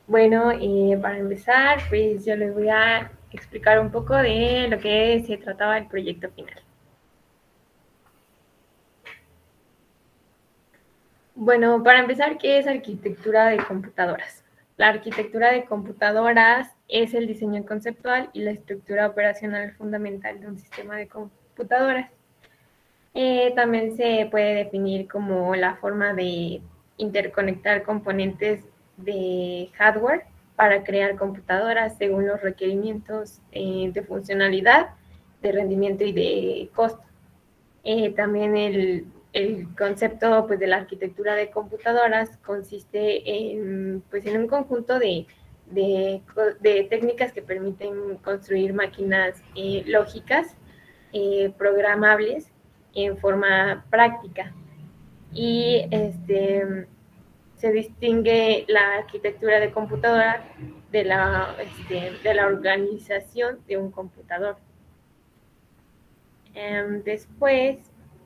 Bueno, para empezar, pues yo les voy a explicar un poco de lo que se trataba el proyecto final. Bueno, para empezar, ¿qué es arquitectura de computadoras? La arquitectura de computadoras es el diseño conceptual y la estructura operacional fundamental de un sistema de computadoras. También se puede definir como la forma de interconectar componentes de hardware para crear computadoras según los requerimientos de funcionalidad, de rendimiento y de costo. También el concepto pues, de la arquitectura de computadoras consiste pues, en un conjunto de técnicas que permiten construir máquinas lógicas, programables en forma práctica. Y se distingue la arquitectura de computadora de la organización de un computador. Después,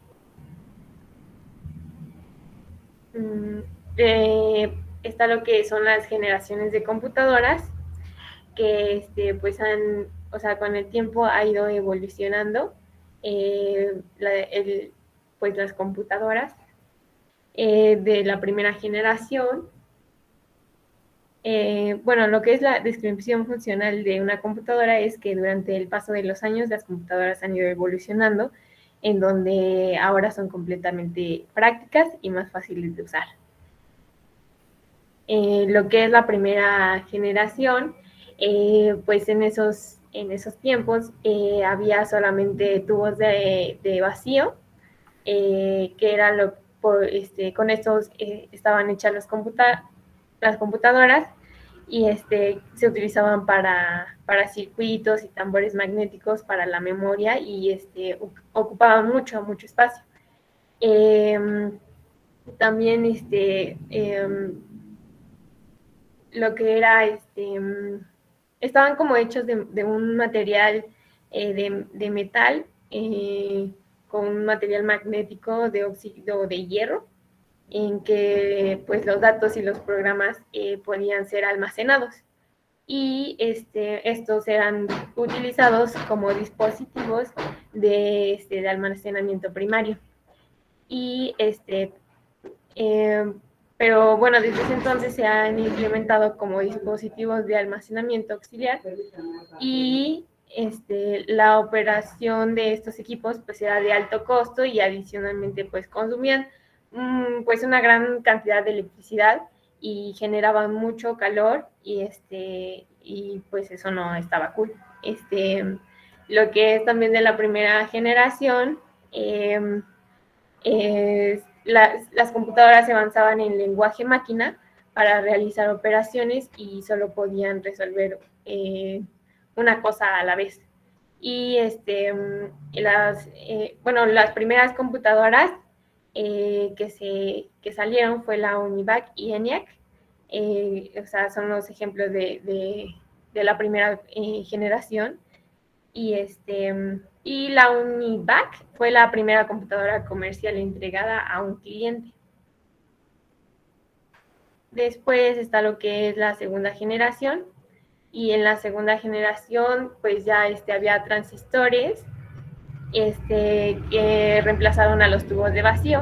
mm, está lo que son las generaciones de computadoras, que pues o sea, con el tiempo ha ido evolucionando pues las computadoras de la primera generación. Bueno, lo que es la descripción funcional de una computadora es que durante el paso de los años las computadoras han ido evolucionando, en donde ahora son completamente prácticas y más fáciles de usar. Lo que es la primera generación, pues en esos tiempos había solamente tubos de vacío, que eran con estos estaban hechas las computadoras y se utilizaban para circuitos y tambores magnéticos para la memoria y ocupaban mucho espacio. Eh, También lo que era estaban como hechos de un material de metal con un material magnético de óxido de hierro en que pues los datos y los programas podían ser almacenados y estos eran utilizados como dispositivos de almacenamiento primario y eh, pero bueno, desde ese entonces se han implementado como dispositivos de almacenamiento auxiliar y la operación de estos equipos pues era de alto costo y adicionalmente pues consumían pues una gran cantidad de electricidad y generaban mucho calor y pues eso no estaba cool. Lo que es también de la primera generación las computadoras se avanzaban en lenguaje máquina para realizar operaciones y solo podían resolver una cosa a la vez. Y bueno, las primeras computadoras que salieron fue la UNIVAC y ENIAC. O sea, son los ejemplos de la primera generación y la UNIVAC fue la primera computadora comercial entregada a un cliente. Después está lo que es la segunda generación, y en la segunda generación pues ya había transistores que reemplazaron a los tubos de vacío.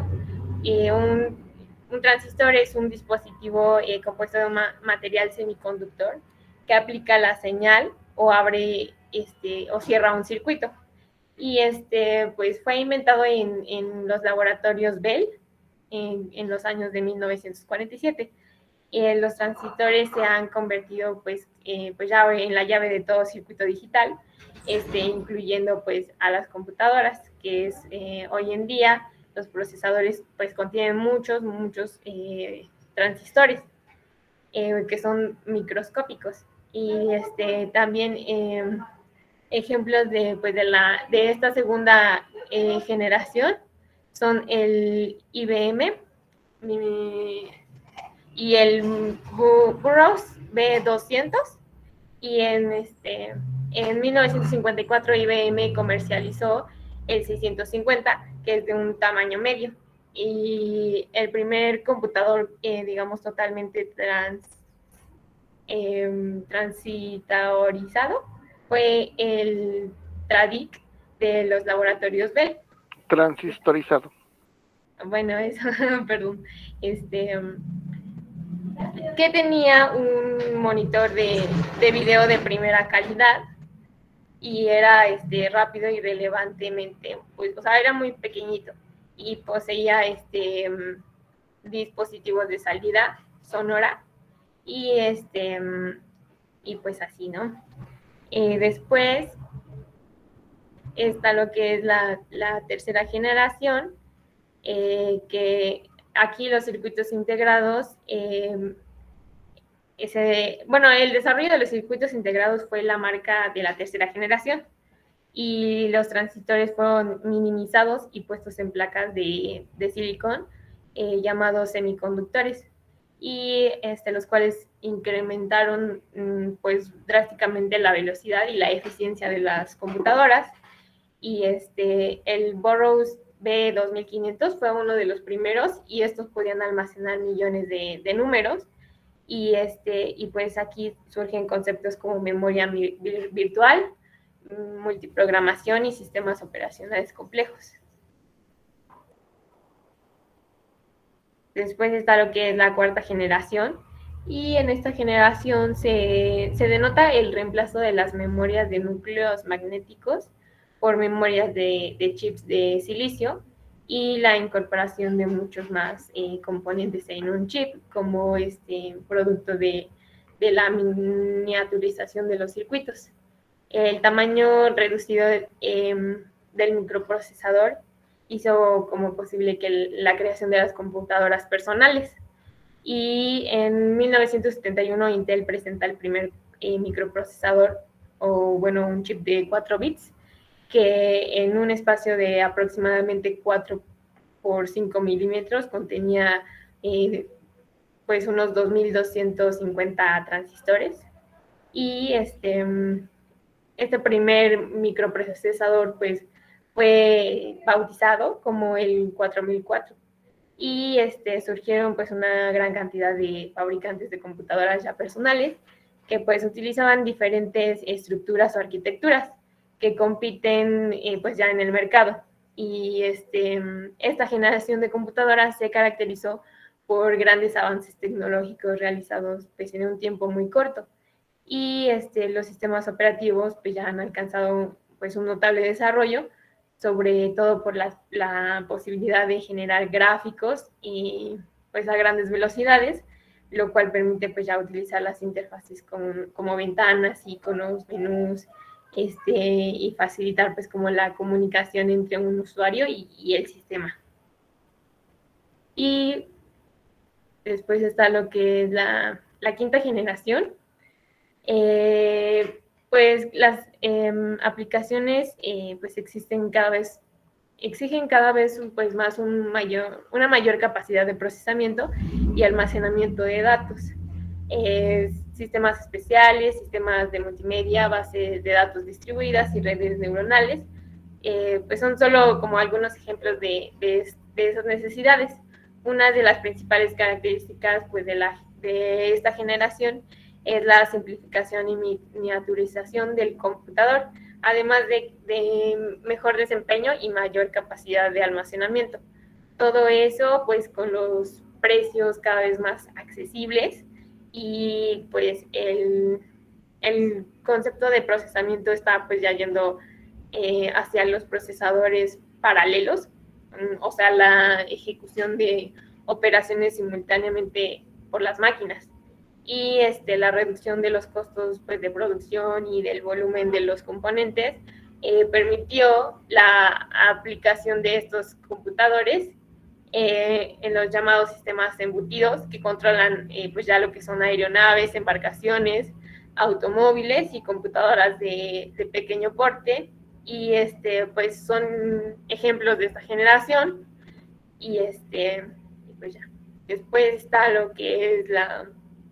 Un transistor es un dispositivo compuesto de un material semiconductor que aplica la señal o abre o cierra un circuito. Y pues fue inventado en los laboratorios Bell en los años de 1947. Los transistores se han convertido pues ya en la llave de todo circuito digital, incluyendo pues a las computadoras, que es hoy en día los procesadores pues contienen muchos transistores que son microscópicos. Y también ejemplos pues de esta segunda generación son el IBM y el Burroughs B200 y en 1954 IBM comercializó el 650, que es de un tamaño medio, y el primer computador, digamos, totalmente transitorizado fue el TRADIC de los laboratorios Bell. Transistorizado. Bueno, eso, perdón. Que tenía un monitor de video de primera calidad y era rápido y relevantemente, pues, o sea, era muy pequeñito y poseía dispositivos de salida sonora y y pues así, ¿no? Después está lo que es la tercera generación, que aquí los circuitos integrados, bueno, el desarrollo de los circuitos integrados fue la marca de la tercera generación y los transistores fueron minimizados y puestos en placas de silicón llamados semiconductores y los cuales incrementaron pues drásticamente la velocidad y la eficiencia de las computadoras. Y el Burroughs B2500 fue uno de los primeros y estos podían almacenar millones de números y pues aquí surgen conceptos como memoria virtual, multiprogramación y sistemas operacionales complejos. Después está lo que es la cuarta generación, y en esta generación se denota el reemplazo de las memorias de núcleos magnéticos por memorias de chips de silicio y la incorporación de muchos más componentes en un chip, como producto de la miniaturización de los circuitos. El tamaño reducido del microprocesador hizo como posible que la creación de las computadoras personales. Y en 1971 Intel presenta el primer microprocesador, o bueno, un chip de 4 bits, que en un espacio de aproximadamente 4 por 5 milímetros contenía pues unos 2250 transistores. Y este primer microprocesador pues fue bautizado como el 4004 y surgieron pues una gran cantidad de fabricantes de computadoras ya personales que pues utilizaban diferentes estructuras o arquitecturas que compiten pues ya en el mercado. Y esta generación de computadoras se caracterizó por grandes avances tecnológicos realizados pues en un tiempo muy corto. Y los sistemas operativos pues ya han alcanzado pues un notable desarrollo, sobre todo por la posibilidad de generar gráficos y pues a grandes velocidades, lo cual permite pues ya utilizar las interfaces como ventanas, iconos, menús, y facilitar pues como la comunicación entre un usuario y el sistema. Y después está lo que es la quinta generación. Pues las aplicaciones pues exigen cada vez pues más una mayor capacidad de procesamiento y almacenamiento de datos. Sistemas especiales, sistemas de multimedia, bases de datos distribuidas y redes neuronales, pues son solo como algunos ejemplos de esas necesidades. Una de las principales características pues de esta generación es la simplificación y miniaturización del computador, además de mejor desempeño y mayor capacidad de almacenamiento. Todo eso pues con los precios cada vez más accesibles y pues el concepto de procesamiento está pues ya yendo hacia los procesadores paralelos, o sea, la ejecución de operaciones simultáneamente por las máquinas. Y la reducción de los costos pues, de producción y del volumen de los componentes permitió la aplicación de estos computadores en los llamados sistemas embutidos, que controlan pues ya lo que son aeronaves, embarcaciones, automóviles y computadoras de pequeño porte, y pues son ejemplos de esta generación. Y pues ya. Después está lo que es la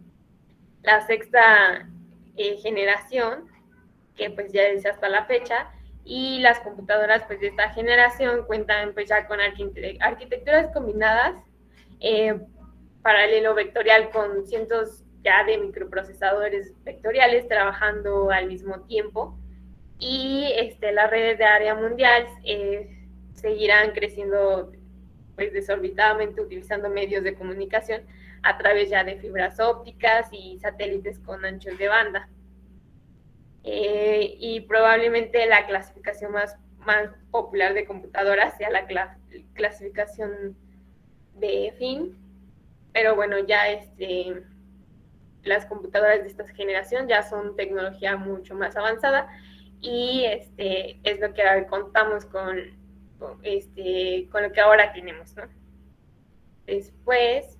sexta generación, que pues ya es hasta la fecha, y las computadoras pues de esta generación cuentan pues ya con arquitecturas combinadas, paralelo vectorial con cientos ya de microprocesadores vectoriales trabajando al mismo tiempo, y las redes de área mundial seguirán creciendo pues desorbitadamente utilizando medios de comunicación a través ya de fibras ópticas y satélites con anchos de banda. Y probablemente la clasificación más popular de computadoras sea la clasificación de FIN, pero bueno, ya las computadoras de esta generación ya son tecnología mucho más avanzada, y es lo que contamos con lo que ahora tenemos, ¿no? Después,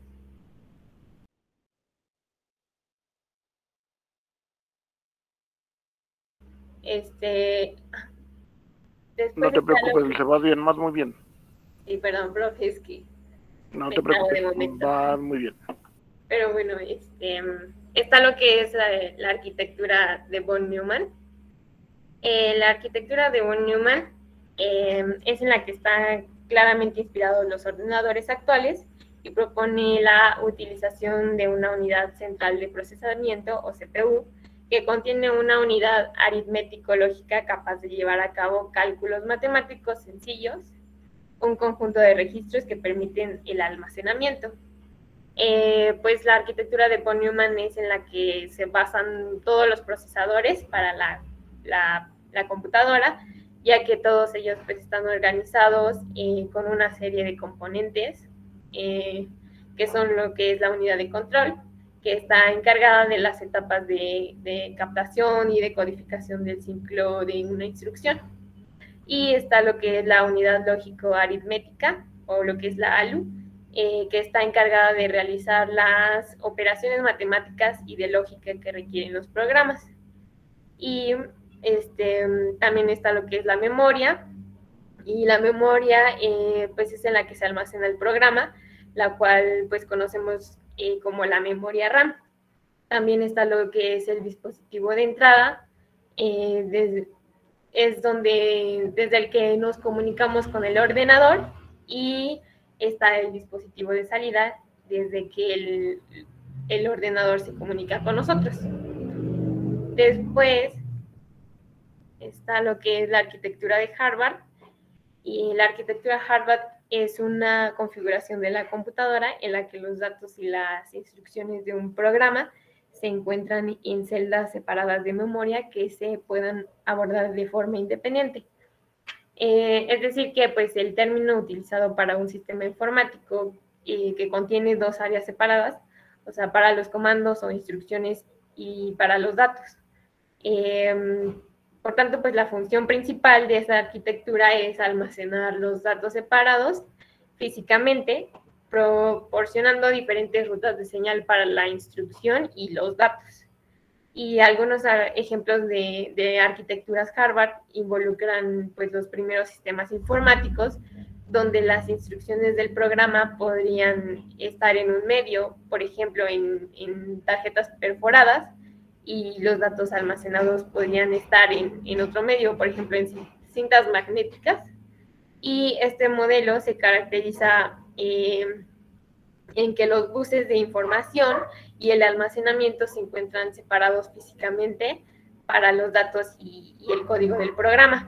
No te preocupes, se va bien, vas muy bien. Sí, perdón, profe, es que no te preocupes, va muy bien. Pero bueno, está lo que es la arquitectura de von Neumann. La arquitectura de von Neumann es en la que están claramente inspirados los ordenadores actuales y propone la utilización de una unidad central de procesamiento, o CPU, que contiene una unidad aritmético-lógica capaz de llevar a cabo cálculos matemáticos sencillos, un conjunto de registros que permiten el almacenamiento. Pues la arquitectura de von Neumann es en la que se basan todos los procesadores para la computadora, ya que todos ellos pues están organizados con una serie de componentes que son lo que es la unidad de control, que está encargada de las etapas de captación y de codificación del ciclo de una instrucción. Y está lo que es la unidad lógico-aritmética, o lo que es la ALU, que está encargada de realizar las operaciones matemáticas y de lógica que requieren los programas. Y también está lo que es la memoria, y la memoria pues es en la que se almacena el programa, la cual pues conocemos como la memoria RAM. También está lo que es el dispositivo de entrada, es desde el que nos comunicamos con el ordenador, y está el dispositivo de salida, desde que el ordenador se comunica con nosotros. Después está lo que es la arquitectura de Harvard, y la arquitectura Harvard es una configuración de la computadora en la que los datos y las instrucciones de un programa se encuentran en celdas separadas de memoria que se puedan abordar de forma independiente. Es decir, que pues el término utilizado para un sistema informático que contiene dos áreas separadas, o sea, para los comandos o instrucciones y para los datos. Por tanto, pues la función principal de esa arquitectura es almacenar los datos separados físicamente, proporcionando diferentes rutas de señal para la instrucción y los datos. Y algunos ejemplos de arquitecturas Harvard involucran pues los primeros sistemas informáticos, donde las instrucciones del programa podrían estar en un medio, por ejemplo, en tarjetas perforadas, y los datos almacenados podrían estar en otro medio, por ejemplo, en cintas magnéticas. Y este modelo se caracteriza en que los buses de información y el almacenamiento se encuentran separados físicamente para los datos y el código del programa.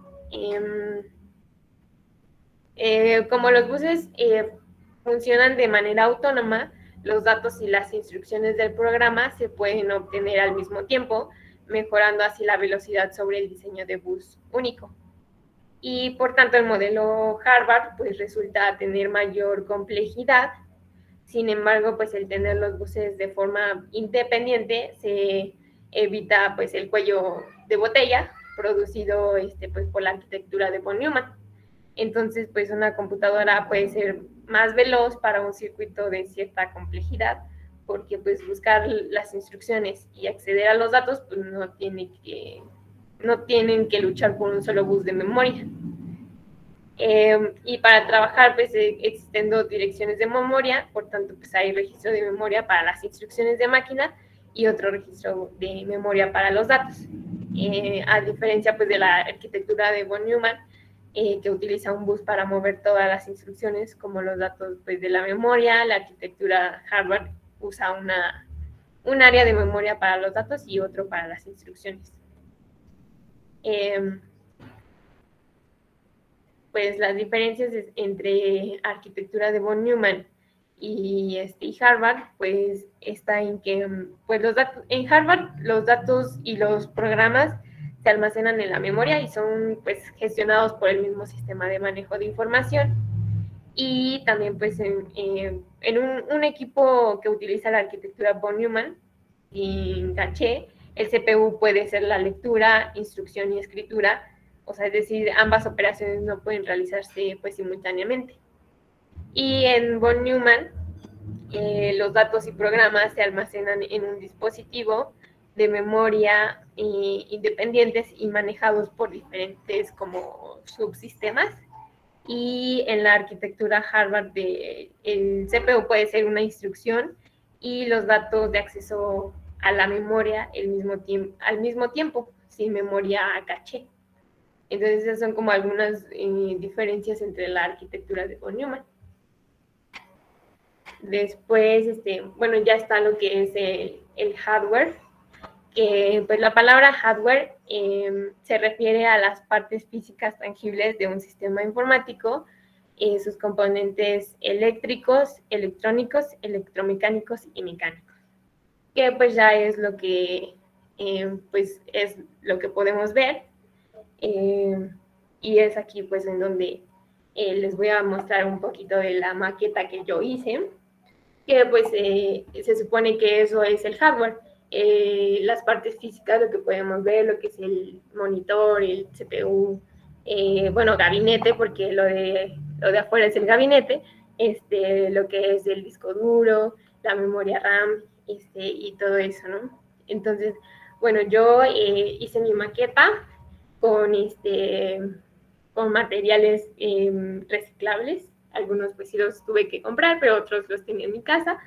Como los buses funcionan de manera autónoma, los datos y las instrucciones del programa se pueden obtener al mismo tiempo, mejorando así la velocidad sobre el diseño de bus único. Y por tanto el modelo Harvard pues resulta tener mayor complejidad. Sin embargo, pues el tener los buses de forma independiente se evita pues el cuello de botella producido pues por la arquitectura de von Neumann. Entonces, pues una computadora puede ser más veloz para un circuito de cierta complejidad, porque pues buscar las instrucciones y acceder a los datos pues no tienen que luchar por un solo bus de memoria. Y para trabajar pues existen dos direcciones de memoria, por tanto pues hay registro de memoria para las instrucciones de máquina y otro registro de memoria para los datos. A diferencia pues de la arquitectura de von Neumann, que utiliza un bus para mover todas las instrucciones como los datos pues de la memoria, la arquitectura Harvard usa un área de memoria para los datos y otro para las instrucciones. Pues las diferencias entre arquitectura de von Neumann y Harvard, pues está en que pues en Harvard los datos y los programas se almacenan en la memoria y son pues gestionados por el mismo sistema de manejo de información. Y también pues en un equipo que utiliza la arquitectura von Neumann sin caché, el CPU puede ser la lectura, instrucción y escritura, o sea, es decir, ambas operaciones no pueden realizarse pues simultáneamente. Y en von Neumann, los datos y programas se almacenan en un dispositivo de memoria independientes y manejados por diferentes como subsistemas. Y en la arquitectura Harvard, el CPU puede ser una instrucción y los datos de acceso a la memoria al mismo tiempo, sin memoria caché. Entonces esas son como algunas diferencias entre la arquitectura de von Neumann. Después, bueno, ya está lo que es el hardware, que pues la palabra hardware se refiere a las partes físicas tangibles de un sistema informático, sus componentes eléctricos, electrónicos, electromecánicos y mecánicos, que pues ya es lo que pues es lo que podemos ver, y es aquí pues en donde les voy a mostrar un poquito de la maqueta que yo hice, que pues se supone que eso es el hardware. Las partes físicas, lo que podemos ver, lo que es el monitor, el CPU, bueno, gabinete, porque lo de afuera es el gabinete, lo que es el disco duro, la memoria RAM, y todo eso, ¿no? Entonces, bueno, yo hice mi maqueta con, con materiales reciclables. Algunos pues sí los tuve que comprar, pero otros los tenía en mi casa.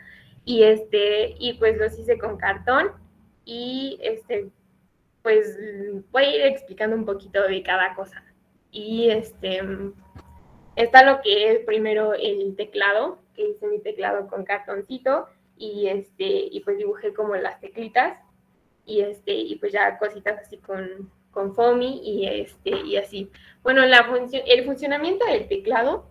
Y pues los hice con cartón y pues voy a ir explicando un poquito de cada cosa. Y está lo que es primero el teclado, que hice mi teclado con cartoncito y pues dibujé como las teclitas y pues ya cositas así con foamy y así. Bueno, el funcionamiento del teclado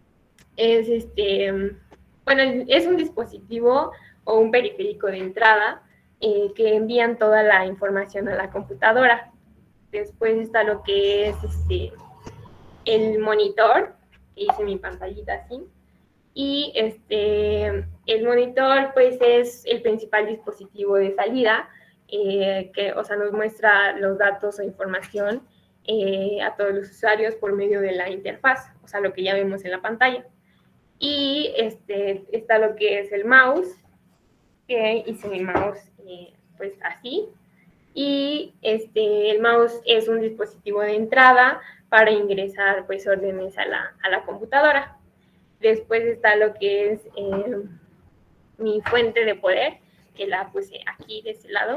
es bueno, es un dispositivo o un periférico de entrada que envían toda la información a la computadora. Después está lo que es el monitor, que hice mi pantallita así. Y el monitor pues es el principal dispositivo de salida que, o sea, nos muestra los datos o información a todos los usuarios por medio de la interfaz, o sea, lo que ya vemos en la pantalla. Y está lo que es el mouse, que hice mi mouse pues así. Y el mouse es un dispositivo de entrada para ingresar pues órdenes a la computadora. Después está lo que es mi fuente de poder, que la puse aquí de este lado.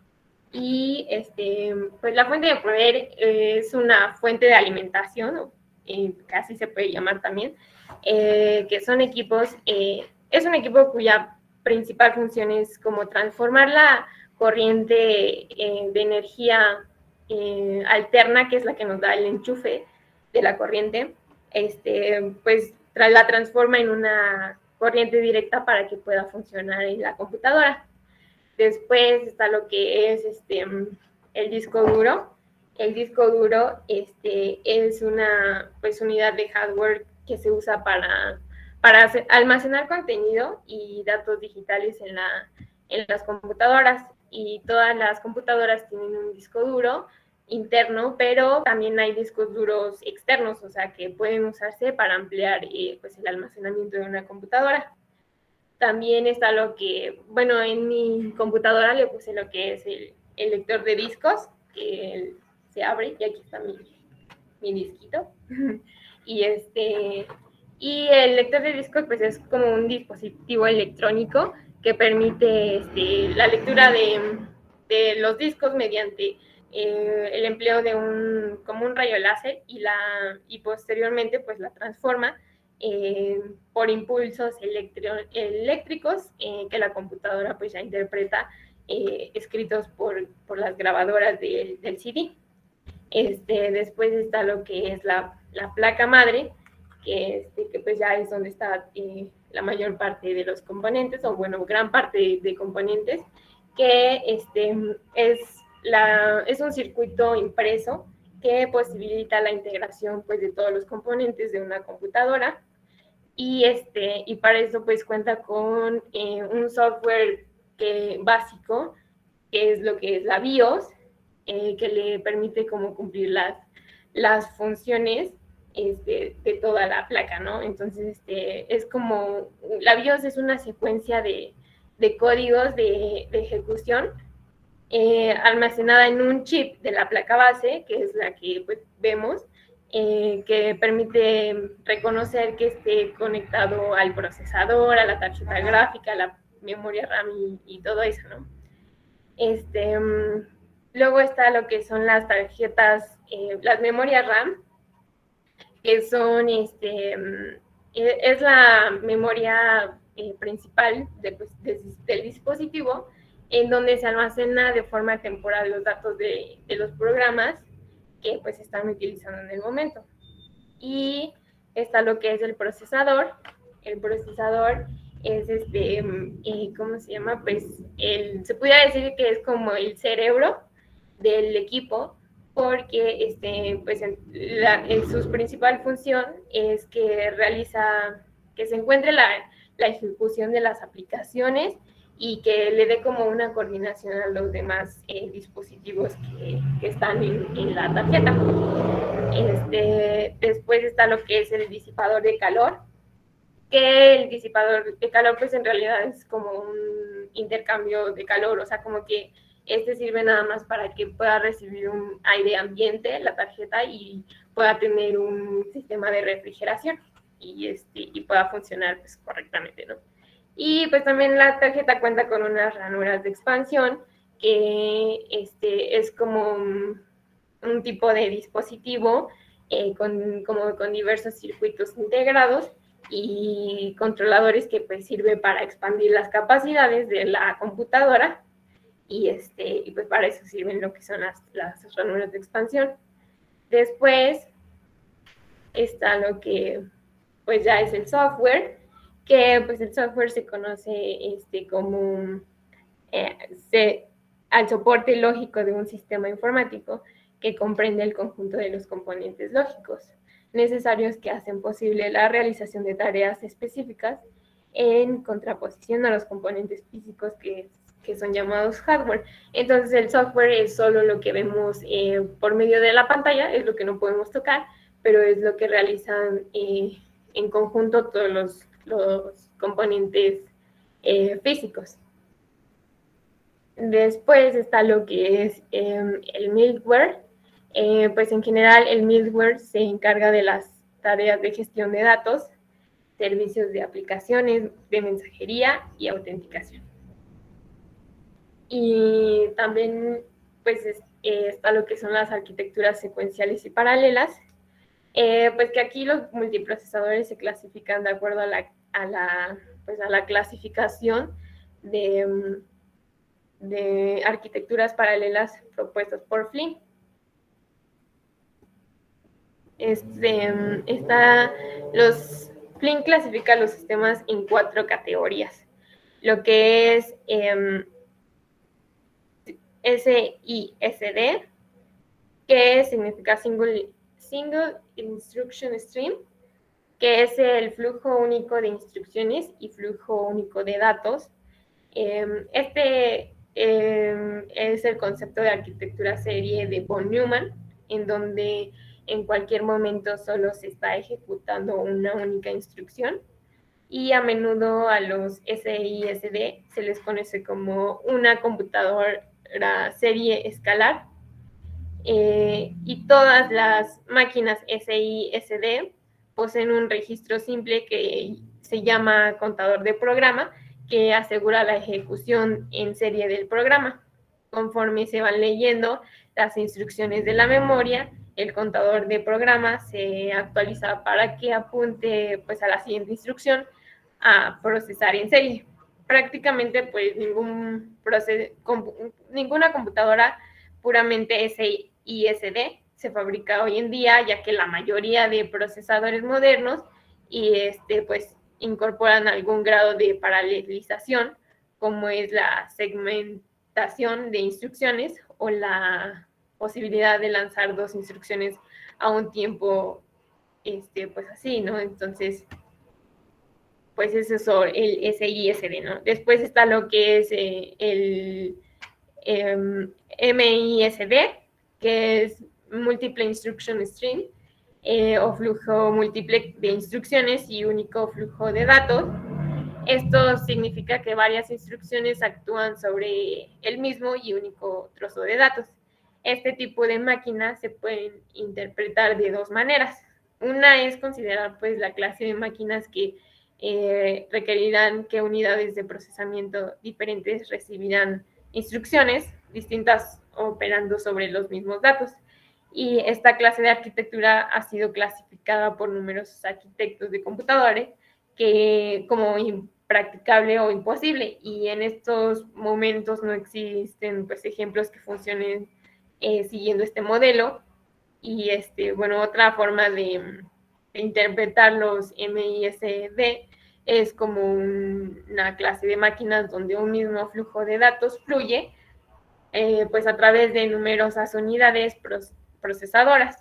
Y pues la fuente de poder es una fuente de alimentación, casi se puede llamar también, que son equipos, es un equipo cuya principal función es como transformar la corriente de energía alterna, que es la que nos da el enchufe de la corriente, pues la transforma en una corriente directa para que pueda funcionar en la computadora. Después está lo que es el disco duro. El disco duro es una pues, unidad de hardware que se usa para almacenar contenido y datos digitales en las computadoras. Y todas las computadoras tienen un disco duro interno, pero también hay discos duros externos, o sea, que pueden usarse para ampliar pues, el almacenamiento de una computadora. También está lo que, bueno, en mi computadora le puse lo que es el lector de discos, que se abre, y aquí está mi disquito. y el lector de discos pues es como un dispositivo electrónico que permite la lectura de los discos mediante el empleo de como un rayo láser y posteriormente pues la transforma por impulsos eléctricos que la computadora pues ya interpreta, escritos por las grabadoras del CD. Después está lo que es la placa madre, que pues ya es donde está la mayor parte de los componentes, o bueno, gran parte de componentes, que es un circuito impreso que posibilita la integración pues de todos los componentes de una computadora, y para eso pues cuenta con un software básico, que es lo que es la BIOS, que le permite como cumplir las funciones de toda la placa, ¿no? Entonces, es como, la BIOS es una secuencia de códigos de ejecución almacenada en un chip de la placa base, que es la que pues, vemos, que permite reconocer que esté conectado al procesador, a la tarjeta gráfica, a la memoria RAM y todo eso, ¿no? Luego está lo que son las tarjetas, las memorias RAM, que son, es la memoria principal del dispositivo, en donde se almacena de forma temporal los datos de los programas que pues están utilizando en el momento. Y está lo que es el procesador. El procesador es ¿cómo se llama? Pues se pudiera decir que es como el cerebro del equipo, porque pues su principal función es que se encuentre la ejecución de las aplicaciones y que le dé como una coordinación a los demás dispositivos que están en la tarjeta. Después está lo que es el disipador de calor, que el disipador de calor pues en realidad es como un intercambio de calor, o sea, como que sirve nada más para que pueda recibir un aire ambiente la tarjeta y pueda tener un sistema de refrigeración y pueda funcionar pues correctamente, ¿no? Y pues también la tarjeta cuenta con unas ranuras de expansión, que es como un tipo de dispositivo con diversos circuitos integrados y controladores que pues sirve para expandir las capacidades de la computadora, y pues para eso sirven lo que son las ranuras de expansión. Después está lo que pues ya es el software, que pues el software se conoce como al soporte lógico de un sistema informático que comprende el conjunto de los componentes lógicos necesarios que hacen posible la realización de tareas específicas, en contraposición a los componentes físicos que son llamados hardware. Entonces el software es solo lo que vemos por medio de la pantalla, es lo que no podemos tocar, pero es lo que realizan en conjunto todos los componentes físicos. Después está lo que es el middleware. Pues en general el middleware se encarga de las tareas de gestión de datos, servicios de aplicaciones, de mensajería y autenticación. Y también pues está lo que son las arquitecturas secuenciales y paralelas, pues que aquí los multiprocesadores se clasifican de acuerdo a la clasificación de arquitecturas paralelas propuestas por Flynn. Flynn clasifica los sistemas en 4 categorías. Lo que es SISD, que significa Single Instruction Stream, que es el flujo único de instrucciones y flujo único de datos. Es el concepto de arquitectura serie de von Neumann, en donde en cualquier momento solo se está ejecutando una única instrucción, y a menudo a los SISD se les conoce como una computadora serie escalar, y todas las máquinas SISD poseen un registro simple que se llama contador de programa, que asegura la ejecución en serie del programa conforme se van leyendo las instrucciones de la memoria el contador de programa se actualiza para que apunte pues a la siguiente instrucción, a procesar en serie. Prácticamente pues ninguna computadora puramente SISD se fabrica hoy en día, ya que la mayoría de procesadores modernos pues incorporan algún grado de paralelización, como es la segmentación de instrucciones o la posibilidad de lanzar dos instrucciones a un tiempo, pues así, ¿no? Entonces, pues eso es el SISD, ¿no? Después está lo que es el MISD, que es Multiple Instruction Stream, o flujo múltiple de instrucciones y único flujo de datos. Esto significa que varias instrucciones actúan sobre el mismo y único trozo de datos. Este tipo de máquinas se pueden interpretar de dos maneras. Una es considerar pues la clase de máquinas que requerirán que unidades de procesamiento diferentes recibirán instrucciones distintas operando sobre los mismos datos. Y esta clase de arquitectura ha sido clasificada por numerosos arquitectos de computadores como impracticable o imposible, y en estos momentos no existen pues ejemplos que funcionen siguiendo este modelo. Y bueno, otra forma de interpretar los MISD es como una clase de máquinas donde un mismo flujo de datos fluye pues a través de numerosas unidades procesadoras.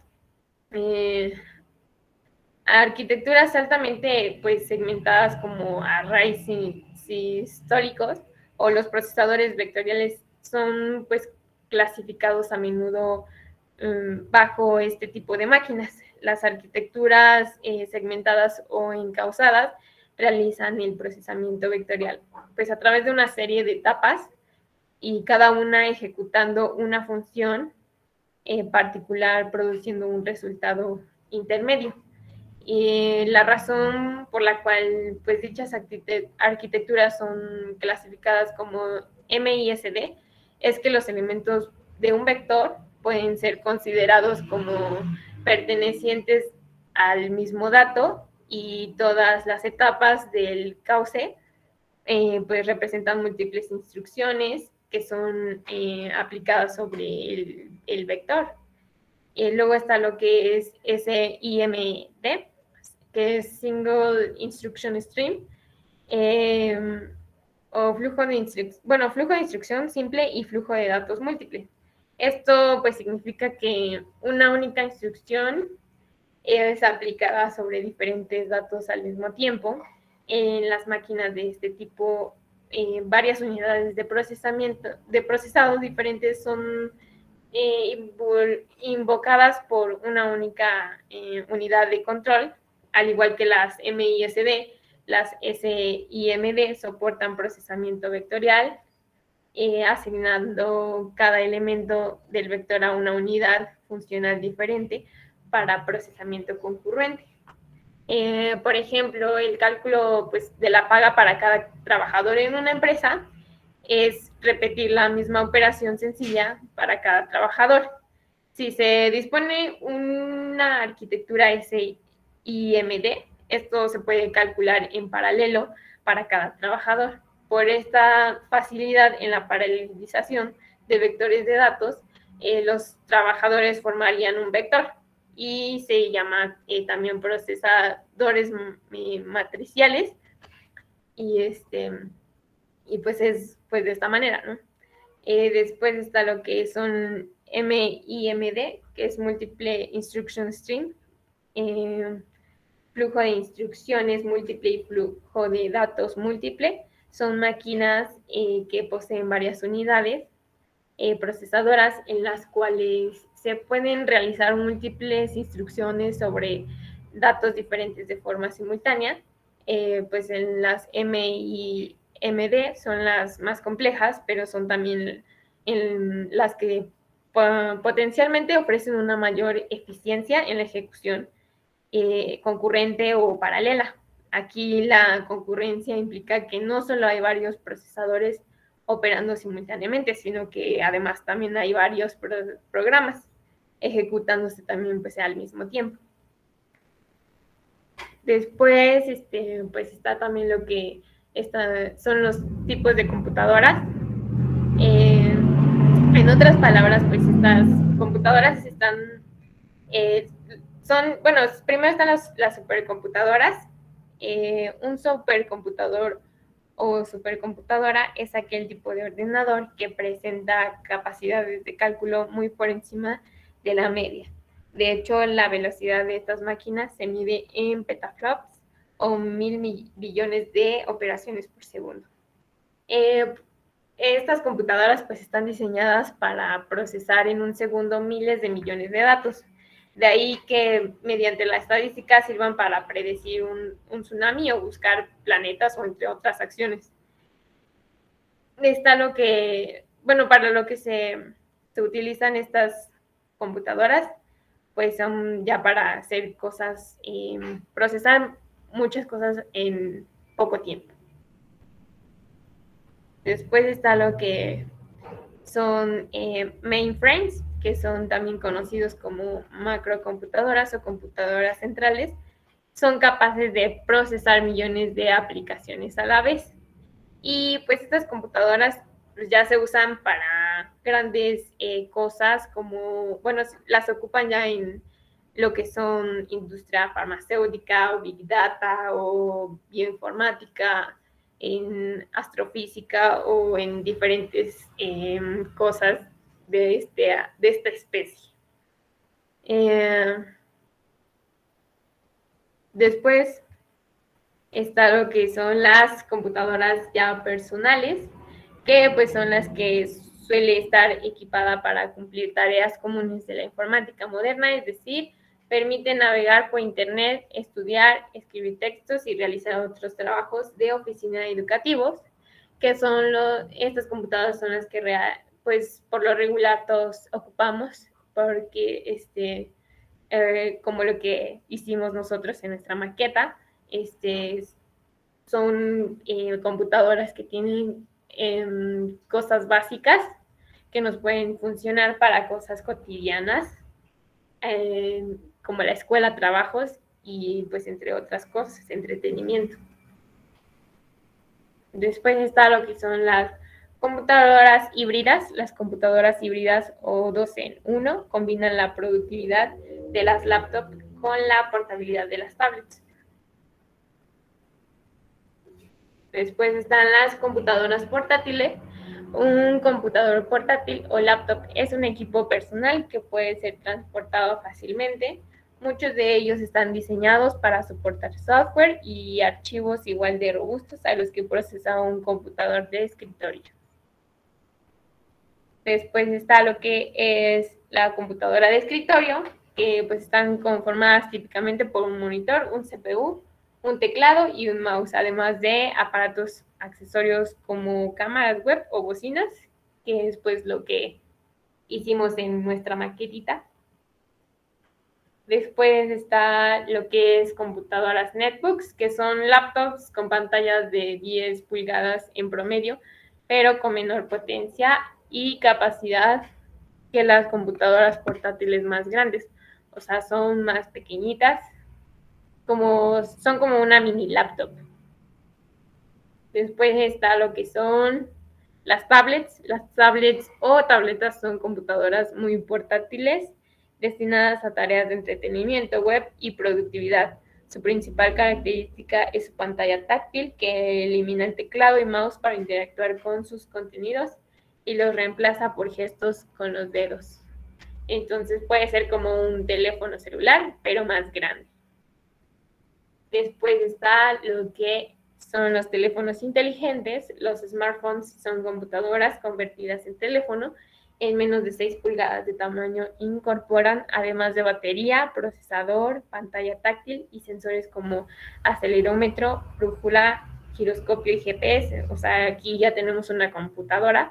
Arquitecturas altamente pues segmentadas como arrays históricos o los procesadores vectoriales son pues clasificados a menudo bajo este tipo de máquinas. Las arquitecturas segmentadas o encausadas realizan el procesamiento vectorial pues a través de una serie de etapas, y cada una ejecutando una función particular, produciendo un resultado intermedio. Y la razón por la cual pues dichas arquitecturas son clasificadas como MISD es que los elementos de un vector pueden ser considerados como pertenecientes al mismo dato, y todas las etapas del cauce pues representan múltiples instrucciones que son aplicadas sobre el vector. Luego está lo que es SIMD, que es Single Instruction Stream, o flujo de instrucción simple y flujo de datos múltiple. Esto pues significa que una única instrucción es aplicada sobre diferentes datos al mismo tiempo. En las máquinas de este tipo, varias unidades de procesado diferentes son invocadas por una única unidad de control. Al igual que las MISD, las SIMD soportan procesamiento vectorial, asignando cada elemento del vector a una unidad funcional diferente para procesamiento concurrente. Por ejemplo, el cálculo pues, de la paga para cada trabajador en una empresa es repetir la misma operación sencilla para cada trabajador. Si se dispone una arquitectura SIMD, esto se puede calcular en paralelo para cada trabajador. Por esta facilidad en la paralelización de vectores de datos, los trabajadores formarían un vector, y se llama también procesadores matriciales, y pues es pues de esta manera, ¿no? Después está lo que son MIMD, que es Multiple Instruction Stream, flujo de instrucciones múltiple y flujo de datos múltiple. Son máquinas que poseen varias unidades procesadoras en las cuales se pueden realizar múltiples instrucciones sobre datos diferentes de forma simultánea. Pues en las MIMD son las más complejas, pero son también las que potencialmente ofrecen una mayor eficiencia en la ejecución concurrente o paralela. Aquí la concurrencia implica que no solo hay varios procesadores operando simultáneamente, sino que además también hay varios programas. ejecutándose también pues al mismo tiempo. Después, pues está también lo que son los tipos de computadoras. En otras palabras, pues estas computadoras bueno, primero están las supercomputadoras. Un supercomputador o supercomputadora es aquel tipo de ordenador que presenta capacidades de cálculo muy por encima de la media. De hecho, la velocidad de estas máquinas se mide en petaflops o 1.000 billones de operaciones por segundo. Estas computadoras pues están diseñadas para procesar en un segundo miles de millones de datos. De ahí que mediante la estadística sirvan para predecir un tsunami o buscar planetas o entre otras acciones. Está para lo que se utilizan estas computadoras, pues son ya para hacer cosas, procesar muchas cosas en poco tiempo. Después está lo que son mainframes, que son también conocidos como macrocomputadoras o computadoras centrales. Son capaces de procesar millones de aplicaciones a la vez. Y pues estas computadoras pues, ya se usan para grandes cosas como, bueno, las ocupan ya en lo que son industria farmacéutica o big data o bioinformática, en astrofísica o en diferentes cosas de esta especie. Después está lo que son las computadoras ya personales, que pues son las que suele estar equipada para cumplir tareas comunes de la informática moderna, es decir, permite navegar por internet, estudiar, escribir textos y realizar otros trabajos de oficina educativos, que son estas computadoras son las que pues por lo regular todos ocupamos, porque como lo que hicimos nosotros en nuestra maqueta, son computadoras que tienen cosas básicas que nos pueden funcionar para cosas cotidianas, como la escuela, trabajos y pues entre otras cosas, entretenimiento. Después está lo que son las computadoras híbridas. Las computadoras híbridas o 2 en 1 combinan la productividad de las laptops con la portabilidad de las tablets. Después están las computadoras portátiles. Un computador portátil o laptop es un equipo personal que puede ser transportado fácilmente. Muchos de ellos están diseñados para soportar software y archivos igual de robustos a los que procesa un computador de escritorio. Después está lo que es la computadora de escritorio, que pues están conformadas típicamente por un monitor, un CPU, un teclado y un mouse, además de aparatos accesorios como cámaras web o bocinas, que es pues lo que hicimos en nuestra maquetita. Después está lo que es computadoras netbooks, que son laptops con pantallas de 10 pulgadas en promedio, pero con menor potencia y capacidad que las computadoras portátiles más grandes. O sea, son más pequeñitas, son como una mini laptop. Después está lo que son las tablets. Las tablets o tabletas son computadoras muy portátiles destinadas a tareas de entretenimiento, web y productividad. Su principal característica es su pantalla táctil, que elimina el teclado y mouse para interactuar con sus contenidos y los reemplaza por gestos con los dedos. Entonces puede ser como un teléfono celular, pero más grande. Después está lo que son los teléfonos inteligentes. Los smartphones son computadoras convertidas en teléfono en menos de 6 pulgadas de tamaño. Incorporan, además de batería, procesador, pantalla táctil y sensores como acelerómetro, brújula, giroscopio y GPS. O sea, aquí ya tenemos una computadora,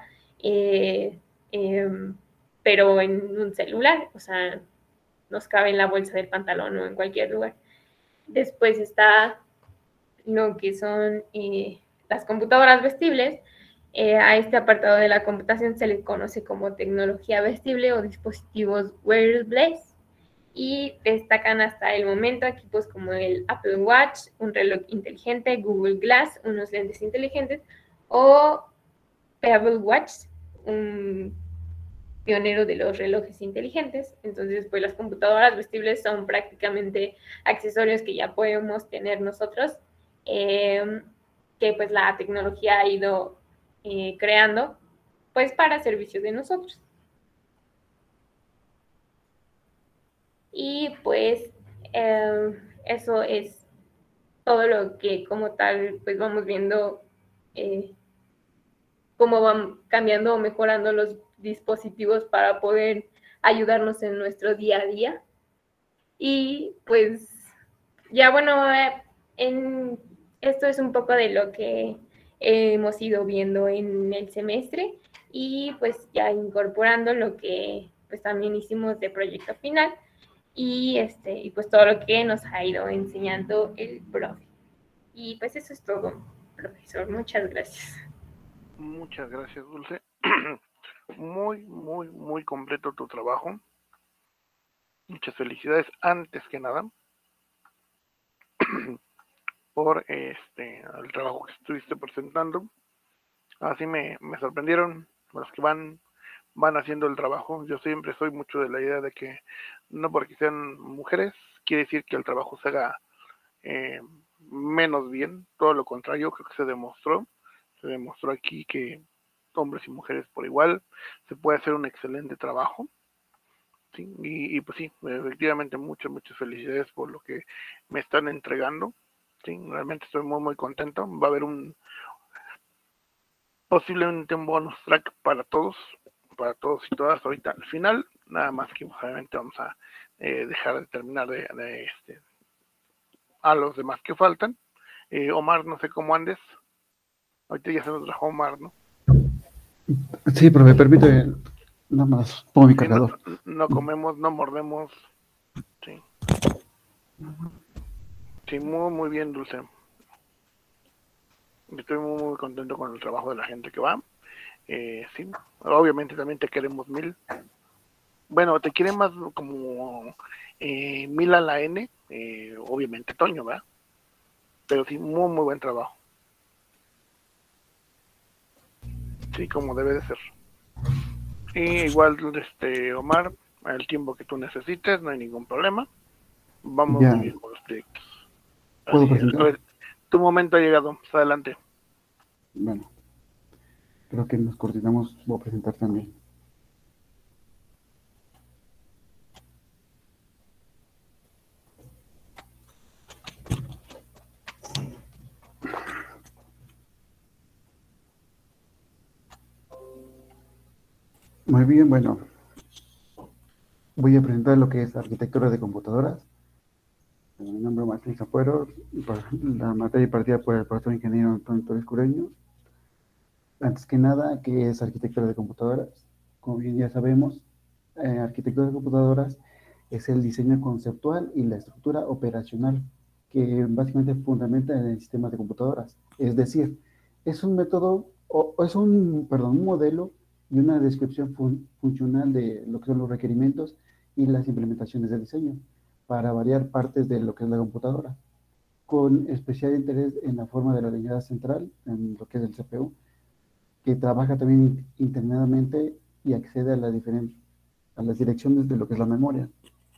pero en un celular. O sea, nos cabe en la bolsa del pantalón o en cualquier lugar. Después está lo que son las computadoras vestibles. A este apartado de la computación se le conoce como tecnología vestible o dispositivos wearables, y destacan hasta el momento equipos como el Apple Watch, un reloj inteligente, Google Glass, unos lentes inteligentes, o Pebble Watch, un pionero de los relojes inteligentes. Entonces, pues las computadoras vestibles son prácticamente accesorios que ya podemos tener nosotros, que pues la tecnología ha ido creando pues para servicio de nosotros. Y pues eso es todo lo que como tal pues vamos viendo cómo van cambiando o mejorando los dispositivos para poder ayudarnos en nuestro día a día. Y pues ya bueno, esto es un poco de lo que hemos ido viendo en el semestre, y pues ya incorporando lo que pues también hicimos de proyecto final, y pues todo lo que nos ha ido enseñando el profe. Y pues eso es todo, profesor. Muchas gracias. Muchas gracias, Dulce. Muy, muy, muy completo tu trabajo. Muchas felicidades antes que nada por el trabajo que estuviste presentando. Así me sorprendieron los que van haciendo el trabajo. Yo siempre soy mucho de la idea de que no porque sean mujeres quiere decir que el trabajo se haga menos bien. Todo lo contrario, creo que se demostró aquí que hombres y mujeres por igual se puede hacer un excelente trabajo. ¿Sí? Y pues sí, efectivamente muchas felicidades por lo que me están entregando. Sí, realmente estoy muy, muy contento. Va a haber posiblemente un bonus track para todos y todas ahorita al final. Nada más que obviamente vamos a dejar de terminar a los demás que faltan. Omar, no sé cómo andes. Ahorita ya se nos trajo Omar, ¿no? Sí, pero me permite, nada más pongo mi cargador. No comemos, no mordemos. Sí. Sí, muy, muy bien, Dulce. Estoy muy, muy contento con el trabajo de la gente que va. Sí, obviamente también te queremos 1000. Bueno, te quieren más como 1000 a la N, obviamente Toño, ¿verdad? Pero sí, muy, muy buen trabajo. Sí, como debe de ser. Y igual, Omar, el tiempo que tú necesites, no hay ningún problema. Vamos ya. muy bien con los proyectos. ¿Puedo presentar? Tu momento ha llegado, adelante. Bueno, creo que nos coordinamos, voy a presentar también. Muy bien, bueno, voy a presentar lo que es arquitectura de computadoras. Mi nombre es Martín Zapuero, la materia partida por el profesor ingeniero Antonio Torres Cureño. Antes que nada, ¿qué es arquitectura de computadoras? Como bien ya sabemos, arquitectura de computadoras es el diseño conceptual y la estructura operacional que básicamente fundamenta en el sistema de computadoras. Es decir, es un método, o es un modelo y una descripción funcional de lo que son los requerimientos y las implementaciones de diseño para variar partes de lo que es la computadora, con especial interés en la forma de la unidad central, en lo que es el CPU, que trabaja también internamente y accede a las direcciones de lo que es la memoria.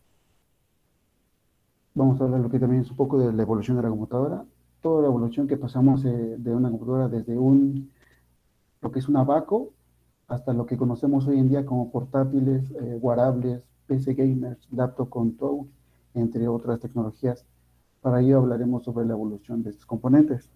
Vamos a hablar lo que también es un poco de la evolución de la computadora, toda la evolución que pasamos de una computadora desde lo que es un abaco hasta lo que conocemos hoy en día como portátiles, wearables, PC gamers, laptop con touch, entre otras tecnologías. Para ello hablaremos sobre la evolución de estos componentes.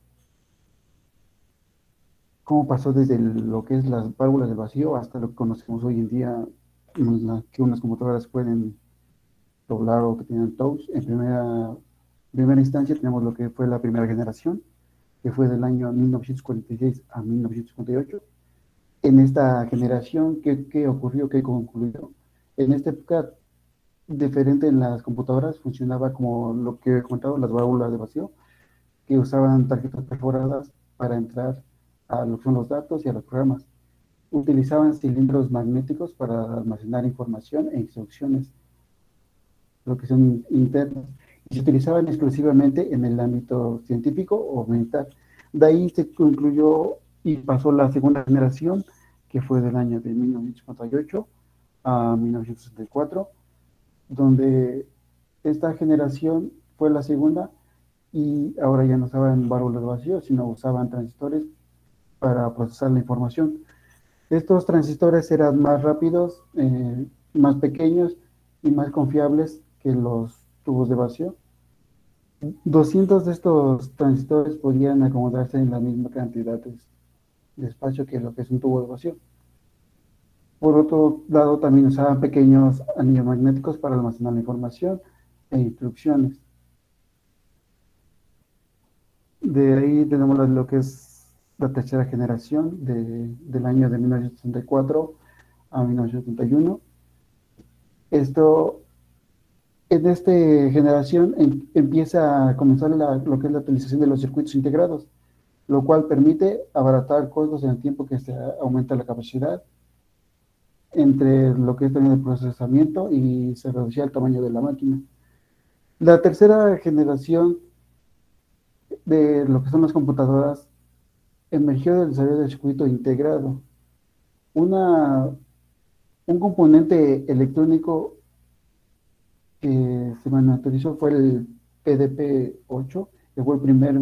Cómo pasó desde lo que es las válvulas del vacío hasta lo que conocemos hoy en día, que unas computadoras pueden doblar o que tienen touch. En primera instancia tenemos lo que fue la primera generación, que fue del año 1946 a 1958. En esta generación, ¿qué ocurrió? ¿Qué concluyó? En esta época, diferente en las computadoras, funcionaba como lo que he comentado, las válvulas de vacío, que usaban tarjetas perforadas para entrar a lo que son los datos y a los programas. Utilizaban cilindros magnéticos para almacenar información e instrucciones, lo que son internas, y se utilizaban exclusivamente en el ámbito científico o militar. De ahí se concluyó y pasó la segunda generación, que fue del año de 1958 a 1964, donde esta generación fue la segunda y ahora ya no usaban válvulas vacíos, sino usaban transistores para procesar la información. Estos transistores eran más rápidos, más pequeños y más confiables que los tubos de vacío. 200 de estos transistores podían acomodarse en la misma cantidad de espacio que lo que es un tubo de vacío. Por otro lado, también usaban pequeños anillos magnéticos para almacenar la información e instrucciones. De ahí tenemos lo que es la tercera generación del año de 1964 a 1971. En esta generación empieza a comenzar lo que es la utilización de los circuitos integrados, lo cual permite abaratar costos en el tiempo que se aumenta la capacidad entre lo que es también el procesamiento y se reducía el tamaño de la máquina. La tercera generación de lo que son las computadoras emergió del desarrollo del circuito integrado. Un componente electrónico que se miniaturizó fue el PDP-8, que fue el primer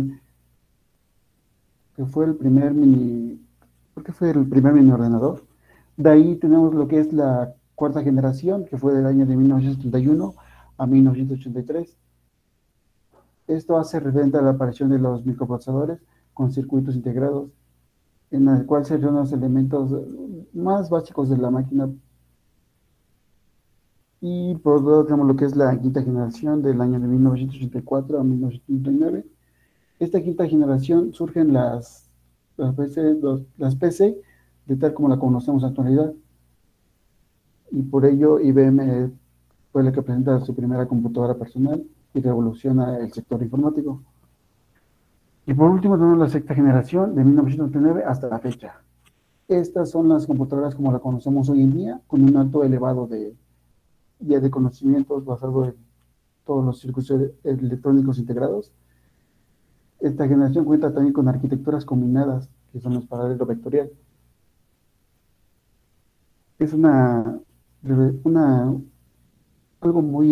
mini ordenador. De ahí tenemos lo que es la cuarta generación, que fue del año de 1971 a 1983. Esto hace referencia a la aparición de los microprocesadores con circuitos integrados, en el cual se reúnen los elementos más básicos de la máquina. Y por otro lado tenemos lo que es la quinta generación del año de 1984 a 1989. Esta quinta generación surgen las PC de tal como la conocemos en la actualidad. Y por ello IBM fue la que presenta su primera computadora personal y revoluciona el sector informático. Y por último tenemos la sexta generación de 1999 hasta la fecha. Estas son las computadoras como la conocemos hoy en día, con un alto elevado de conocimientos basado en todos los circuitos electrónicos integrados. Esta generación cuenta también con arquitecturas combinadas, que son los paralelo vectorial. Es algo muy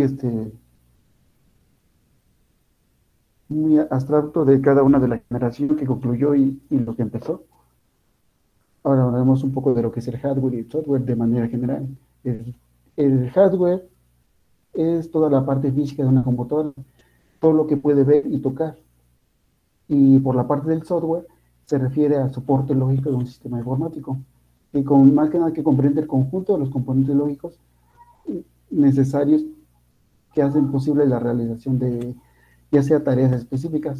abstracto de cada una de las generaciones que concluyó y lo que empezó. Ahora hablaremos un poco de lo que es el hardware y el software de manera general. El hardware es toda la parte física de una computadora, todo lo que puede ver y tocar. Y por la parte del software se refiere al soporte lógico de un sistema informático, y más que nada que comprende el conjunto de los componentes lógicos necesarios que hacen posible la realización de ya sea tareas específicas.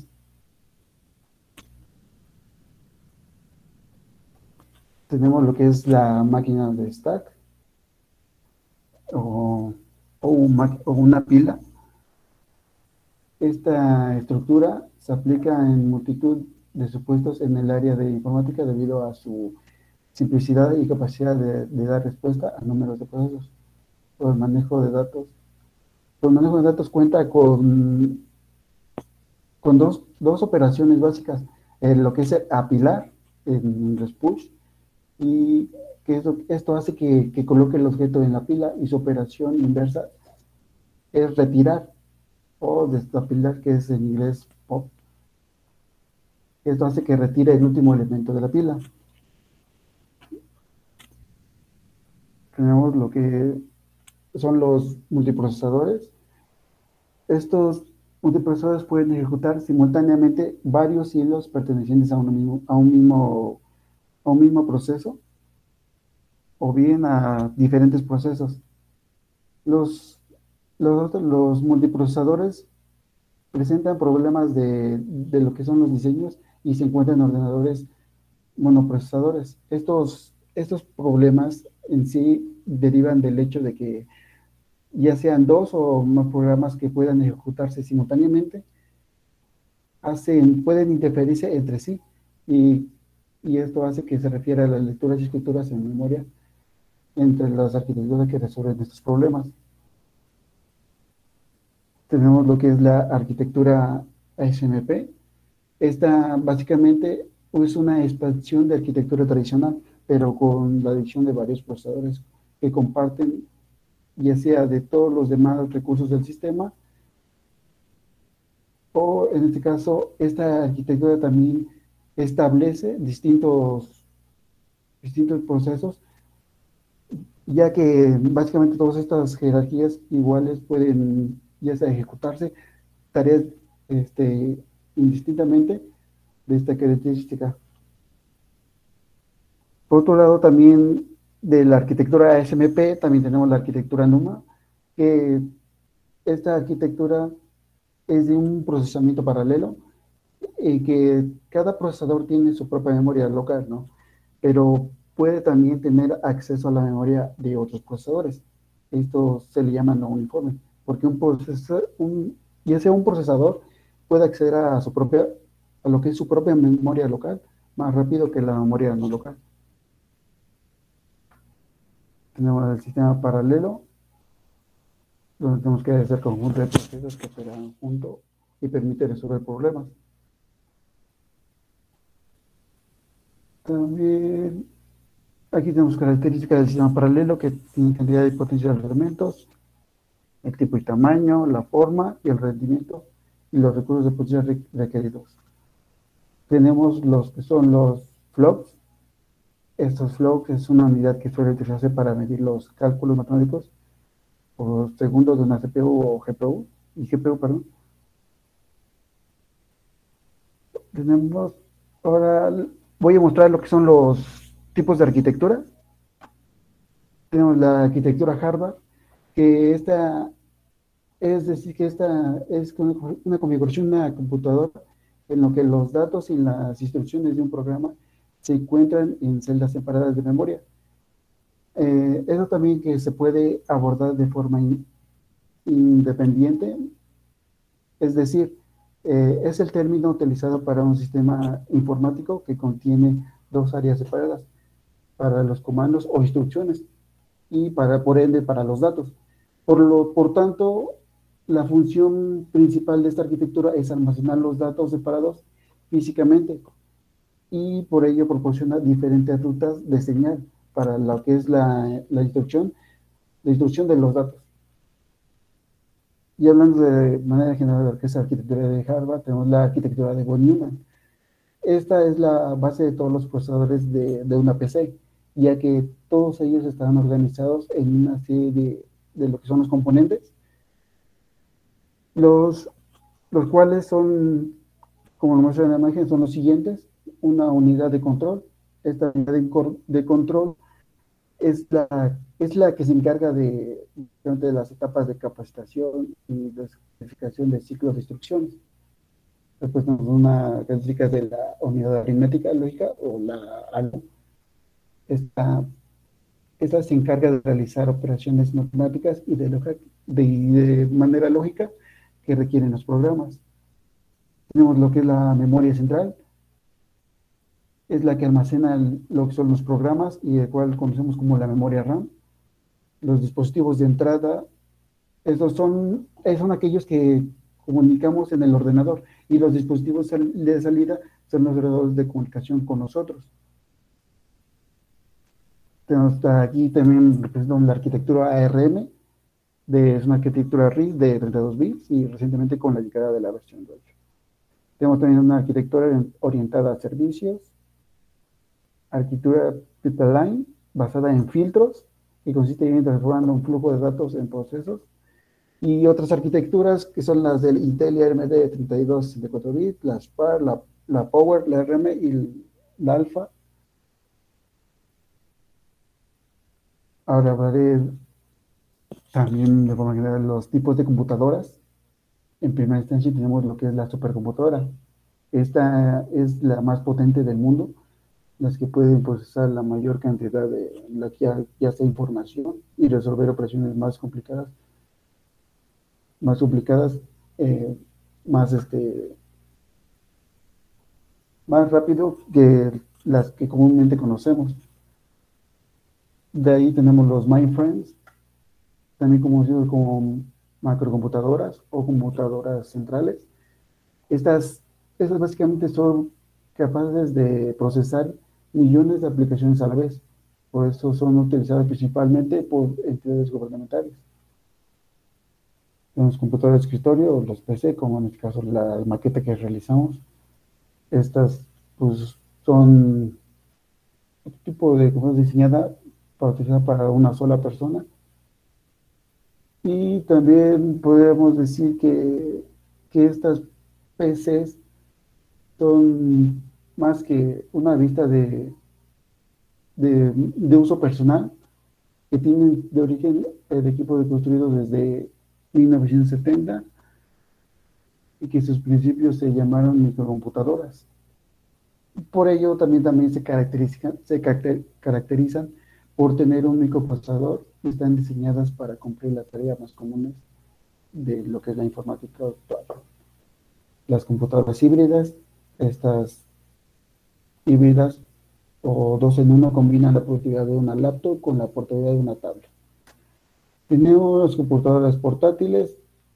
Tenemos lo que es la máquina de stack o una pila. Esta estructura se aplica en multitud de supuestos en el área de informática debido a su simplicidad y capacidad de dar respuesta a números de procesos. Por el manejo de datos. El manejo de datos cuenta con dos operaciones básicas, lo que es apilar en RESPUSH, y que esto hace que coloque el objeto en la pila, y su operación inversa es retirar o desapilar, que es en inglés pop. Esto hace que retire el último elemento de la pila. Tenemos lo que son los multiprocesadores. Estos multiprocesadores pueden ejecutar simultáneamente varios hilos pertenecientes a un mismo proceso, o bien a diferentes procesos. Los multiprocesadores presentan problemas de lo que son los diseños y se encuentran en ordenadores monoprocesadores. Estos problemas en sí derivan del hecho de que ya sean dos o más programas que puedan ejecutarse simultáneamente, pueden interferirse entre sí, y y esto hace que se refiera a las lecturas y escrituras en memoria entre las arquitecturas que resuelven estos problemas. Tenemos lo que es la arquitectura ASMP. Esta básicamente es una expansión de arquitectura tradicional, pero con la adición de varios procesadores que comparten, ya sea de todos los demás recursos del sistema, o en este caso, esta arquitectura también establece distintos procesos, ya que básicamente todas estas jerarquías iguales pueden ya sea ejecutarse tareas indistintamente de esta característica. Por otro lado, también de la arquitectura ASMP, también tenemos la arquitectura NUMA, que esta arquitectura es de un procesamiento paralelo, que cada procesador tiene su propia memoria local, ¿no? Pero puede también tener acceso a la memoria de otros procesadores. Esto se le llama no uniforme, porque ya sea un procesador puede acceder a a lo que es su propia memoria local más rápido que la memoria no local. Tenemos el sistema paralelo, donde tenemos que hacer conjunto de procesos que operan juntos y permite resolver problemas. También aquí tenemos características del sistema paralelo que tienen cantidad y potencia de los elementos, el tipo y tamaño, la forma y el rendimiento y los recursos de potencia requeridos. Tenemos los que son los flops. Estos flops es una unidad que suele utilizarse para medir los cálculos matemáticos por segundos de una CPU o GPU, perdón. Ahora voy a mostrar lo que son los tipos de arquitectura. Tenemos la arquitectura Harvard, que esta es una configuración de una computadora en lo que los datos y las instrucciones de un programa se encuentran en celdas separadas de memoria. Eso también que se puede abordar de forma independiente, es decir, es el término utilizado para un sistema informático que contiene dos áreas separadas para los comandos o instrucciones y por ende para los datos. Por tanto, la función principal de esta arquitectura es almacenar los datos separados físicamente y por ello proporciona diferentes rutas de señal para lo que es la instrucción de los datos. Y hablando de manera general de lo que es la arquitectura de Harvard, tenemos la arquitectura de von Neumann. Esta es la base de todos los procesadores de una PC, ya que todos ellos están organizados en una serie de lo que son los componentes, los cuales son, como lo muestra en la imagen, son los siguientes: una unidad de control. Esta unidad de control es la que se encarga de las etapas de capacitación y verificación de ciclos de instrucciones. Después tenemos una característica de la unidad aritmética lógica o la ALU. Esta se encarga de realizar operaciones matemáticas y de manera lógica que requieren los programas. Tenemos lo que es la memoria central, es la que almacena lo que son los programas y el cual conocemos como la memoria RAM. Los dispositivos de entrada, estos son aquellos que comunicamos en el ordenador, y los dispositivos de salida son los ordenadores de comunicación con nosotros. Tenemos aquí también representamos la arquitectura ARM, es una arquitectura RISC de 32 bits y recientemente con la llegada de la versión 8. Tenemos también una arquitectura orientada a servicios, arquitectura pipeline basada en filtros, que consiste en transformando un flujo de datos en procesos, y otras arquitecturas que son las del Intel y AMD de 32 y 64 bits, la SPAR, la Power, la RM y la Alpha. Ahora hablaré también de forma general los tipos de computadoras. En primera instancia tenemos lo que es la supercomputadora. Esta es la más potente del mundo, las que pueden procesar la mayor cantidad de ya sea información y resolver operaciones más complicadas, más rápido que las que comúnmente conocemos. De ahí tenemos los mainframes, también conocidos como macrocomputadoras o computadoras centrales. Estas básicamente son capaces de procesar millones de aplicaciones a la vez. Por eso son utilizadas principalmente por entidades gubernamentales. Los computadores de escritorio, los PC, como en este caso la maqueta que realizamos, estas pues son otro tipo de computadora diseñada para utilizar para una sola persona. Y también podemos decir que estas PCs son más que una vista de uso personal, que tienen de origen el equipo de construido desde 1970 y que sus principios se llamaron microcomputadoras. Por ello también caracterizan por tener un microprocesador y están diseñadas para cumplir las tareas más comunes de lo que es la informática actual. Las computadoras híbridas, estas híbridas o dos en uno combinan la productividad de una laptop con la portabilidad de una tablet. Tenemos las computadoras portátiles,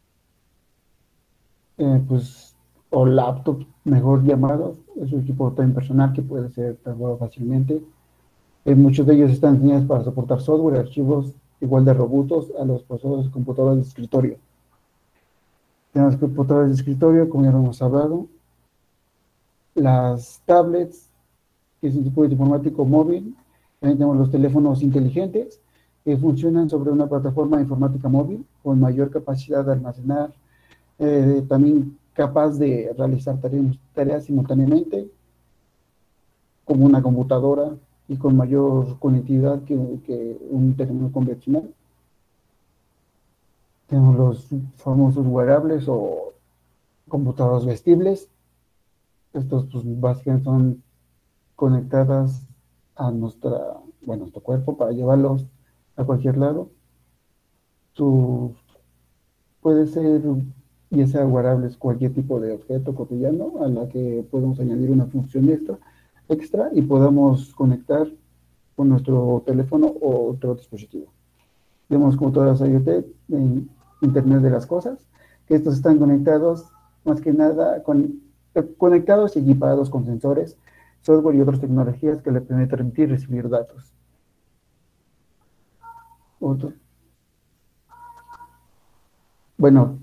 pues, o laptops, mejor llamados. Es un equipo tan personal que puede ser trabajado fácilmente. Muchos de ellos están diseñados para soportar software y archivos igual de robustos a los procesadores de computadoras de escritorio. Tenemos computadoras de escritorio, como ya lo hemos hablado. Las tablets, que es un tipo de informático móvil. También tenemos los teléfonos inteligentes, que funcionan sobre una plataforma de informática móvil con mayor capacidad de almacenar, también capaz de realizar tareas simultáneamente, como una computadora y con mayor conectividad que un teléfono convencional. Tenemos los famosos wearables o computadoras vestibles. Estos pues, básicamente son conectadas a nuestro cuerpo para llevarlos a cualquier lado. Puede ser, ya sea wearables, cualquier tipo de objeto cotidiano a la que podemos añadir una función extra y podamos conectar con nuestro teléfono o otro dispositivo. Tenemos computadoras IoT, Internet de las Cosas, que estos están conectados más que nada conectados y equipados con sensores, software y otras tecnologías que le permiten remitir y recibir datos. Bueno,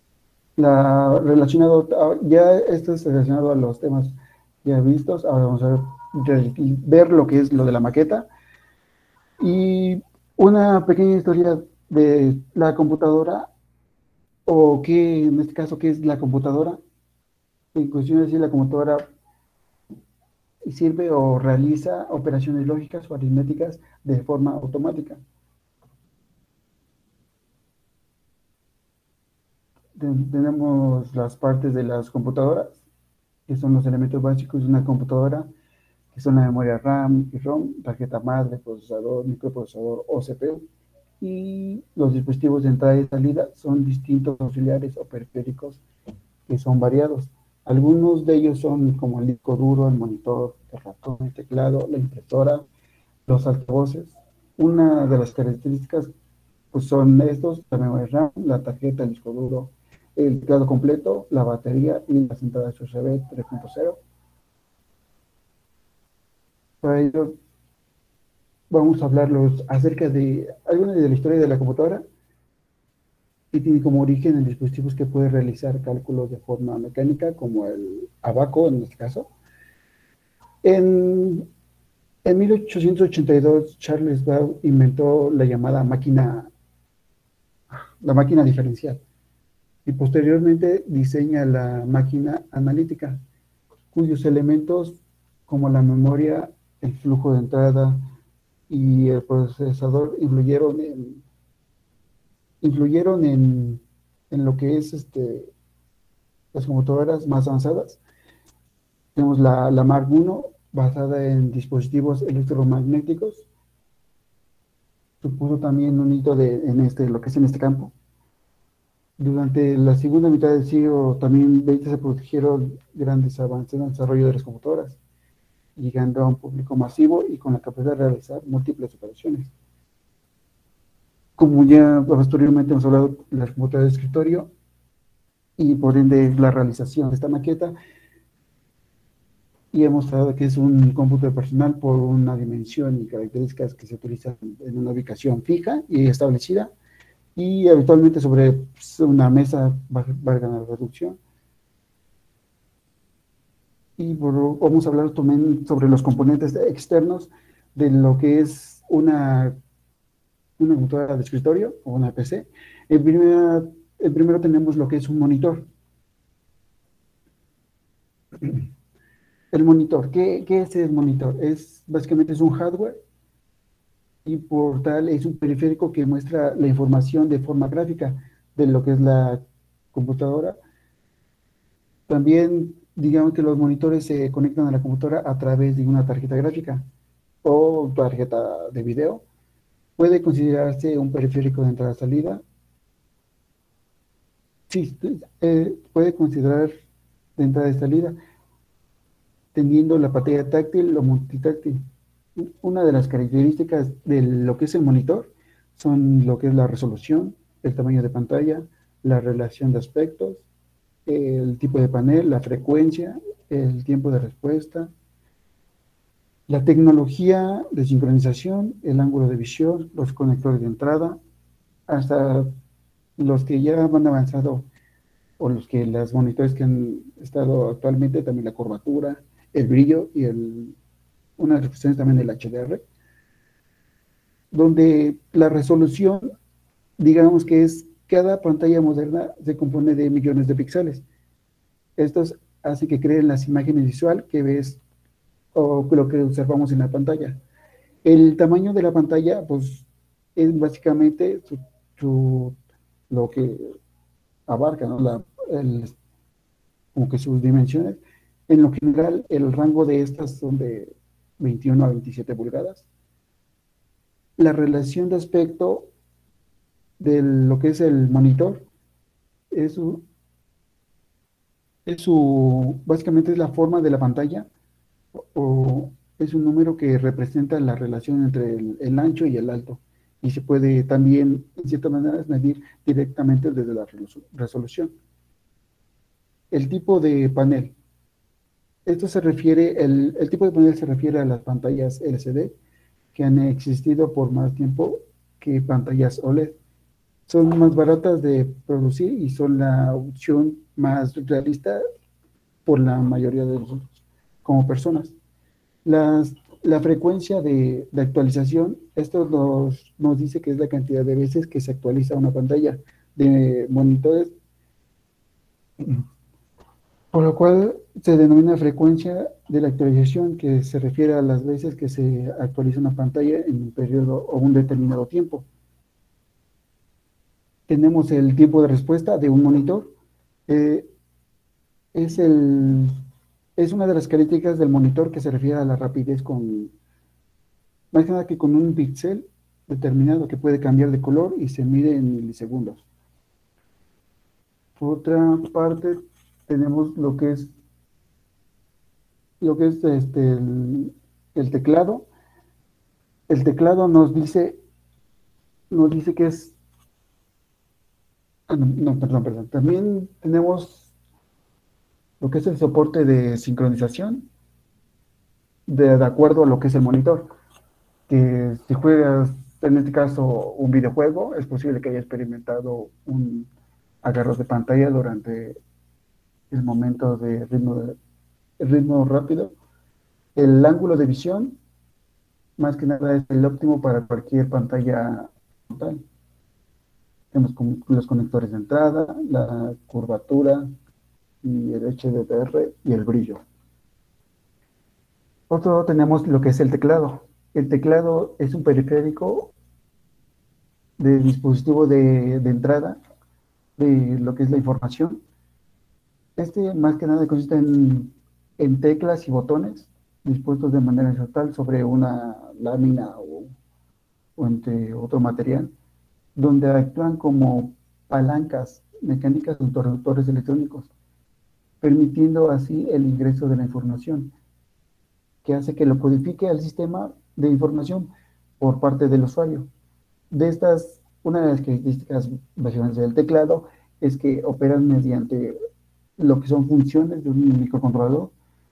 ya esto es relacionado a los temas ya vistos. Ahora vamos a ver lo que es lo de la maqueta. Y una pequeña historia de la computadora, o en este caso, ¿qué es la computadora? En cuestión de si la computadora sirve o realiza operaciones lógicas o aritméticas de forma automática. Tenemos las partes de las computadoras, que son los elementos básicos de una computadora, que son la memoria RAM y ROM, tarjeta madre, procesador, microprocesador o CPU. Y los dispositivos de entrada y salida son distintos auxiliares o periféricos que son variados. Algunos de ellos son como el disco duro, el monitor, el ratón, el teclado, la impresora, los altavoces. Una de las características pues son estos: la memoria RAM, la tarjeta, el disco duro, el teclado completo, la batería y las entradas USB 3.0. Para ello vamos a hablarlos acerca de alguna de la historia de la computadora, que tiene como origen en dispositivos que pueden realizar cálculos de forma mecánica, como el abaco en este caso. En 1882, Charles Babbage inventó la llamada máquina diferencial, y posteriormente diseña la máquina analítica, cuyos elementos como la memoria, el flujo de entrada y el procesador influyeron en lo que es las computadoras más avanzadas. Tenemos la Mark I, basada en dispositivos electromagnéticos. Supuso también un hito lo que es en este campo. Durante la segunda mitad del siglo también se produjeron grandes avances en el desarrollo de las computadoras. llegando a un público masivo y con la capacidad de realizar múltiples operaciones. Como ya posteriormente hemos hablado de las computadoras de escritorio y por ende la realización de esta maqueta, y hemos hablado que es un cómputo personal por una dimensión y características que se utilizan en una ubicación fija y establecida, y habitualmente sobre una mesa, valga la reducción. Y vamos a hablar también sobre los componentes externos de lo que es una computadora de escritorio o una PC. En primero tenemos lo que es un monitor. El monitor, ¿qué es el monitor? Básicamente es un hardware y por tal es un periférico que muestra la información de forma gráfica de lo que es la computadora. También digamos que los monitores se conectan a la computadora a través de una tarjeta gráfica o tarjeta de video. Puede considerarse un periférico de entrada-salida. Sí, puede considerar de entrada y salida, teniendo la pantalla táctil o multitáctil. Una de las características de lo que es el monitor son lo que es la resolución, el tamaño de pantalla, la relación de aspectos, el tipo de panel, la frecuencia, el tiempo de respuesta, la tecnología de sincronización, el ángulo de visión, los conectores de entrada, hasta los que ya van avanzado o las monitores que han estado actualmente, también la curvatura, el brillo y una de las cuestiones también el HDR, donde la resolución, digamos que cada pantalla moderna se compone de millones de píxeles. Estos hacen que creen las imágenes visuales que ves o lo que observamos en la pantalla. El tamaño de la pantalla, pues, es básicamente lo que abarca, ¿no? Como que sus dimensiones. En lo general, el rango de estas son de 21 a 27 pulgadas. La relación de aspecto de lo que es el monitor básicamente es la forma de la pantalla, o es un número que representa la relación entre el ancho y el alto, y se puede también, en cierta manera, medir directamente desde la resolución. El tipo de panel. El tipo de panel se refiere a las pantallas LCD, que han existido por más tiempo que pantallas OLED. Son más baratas de producir y son la opción más realista por la mayoría de nosotros como personas. La frecuencia de actualización, esto nos dice que es la cantidad de veces que se actualiza una pantalla de monitores, por lo cual se denomina frecuencia de la actualización, que se refiere a las veces que se actualiza una pantalla en un periodo o un determinado tiempo. Tenemos el tiempo de respuesta de un monitor. Es una de las características del monitor que se refiere a la rapidez más que nada que con un píxel determinado que puede cambiar de color y se mide en milisegundos. Por otra parte, tenemos lo que es el teclado. El teclado nos dice que es... no, perdón. También tenemos lo que es el soporte de sincronización de acuerdo a lo que es el monitor. Que si juegas, en este caso, un videojuego, es posible que haya experimentado un agarro de pantalla durante el momento de ritmo rápido. El ángulo de visión, más que nada, es el óptimo para cualquier pantalla total. Tenemos los conectores de entrada, la curvatura y el HDR y el brillo. Por otro lado tenemos lo que es el teclado. El teclado es un periférico de dispositivo de entrada de lo que es la información. Más que nada consiste en teclas y botones dispuestos de manera horizontal sobre una lámina o entre otro material, donde actúan como palancas mecánicas de interruptores electrónicos, permitiendo así el ingreso de la información. que hace que lo codifique al sistema de información por parte del usuario. De estas, una de las características básicamente del teclado es que operan mediante lo que son funciones de un microcontrolador,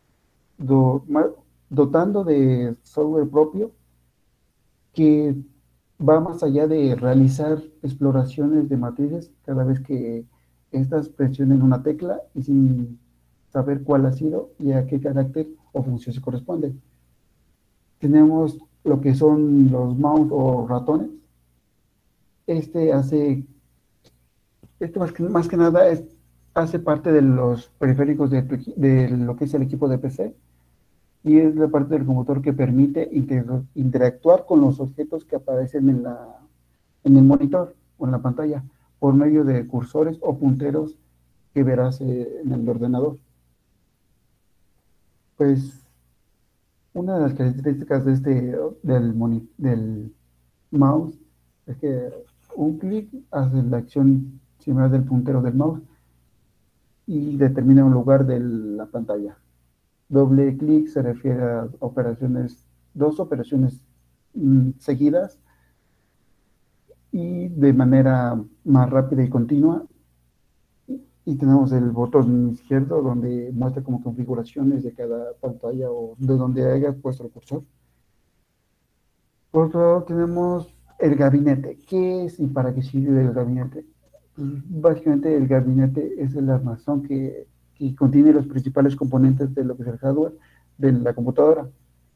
dotando de software propio que va más allá de realizar exploraciones de matrices cada vez que estas presionen una tecla y sin saber cuál ha sido y a qué carácter o función se corresponde. Tenemos lo que son los mouse o ratones. Este más que nada hace parte de los periféricos de lo que es el equipo de PC y es la parte del computador que permite interactuar con los objetos que aparecen en el monitor o en la pantalla por medio de cursores o punteros que verás en el ordenador. Pues una de las características del mouse es que un clic hace la acción similar del puntero del mouse y determina un lugar de la pantalla. Doble clic se refiere a dos operaciones seguidas y de manera más rápida y continua. Y tenemos el botón izquierdo donde muestra como configuraciones de cada pantalla o de donde hayas puesto el cursor. Por otro lado tenemos el gabinete. ¿Qué es y para qué sirve el gabinete? Pues, básicamente el gabinete es el armazón que contiene los principales componentes de lo que es el hardware de la computadora.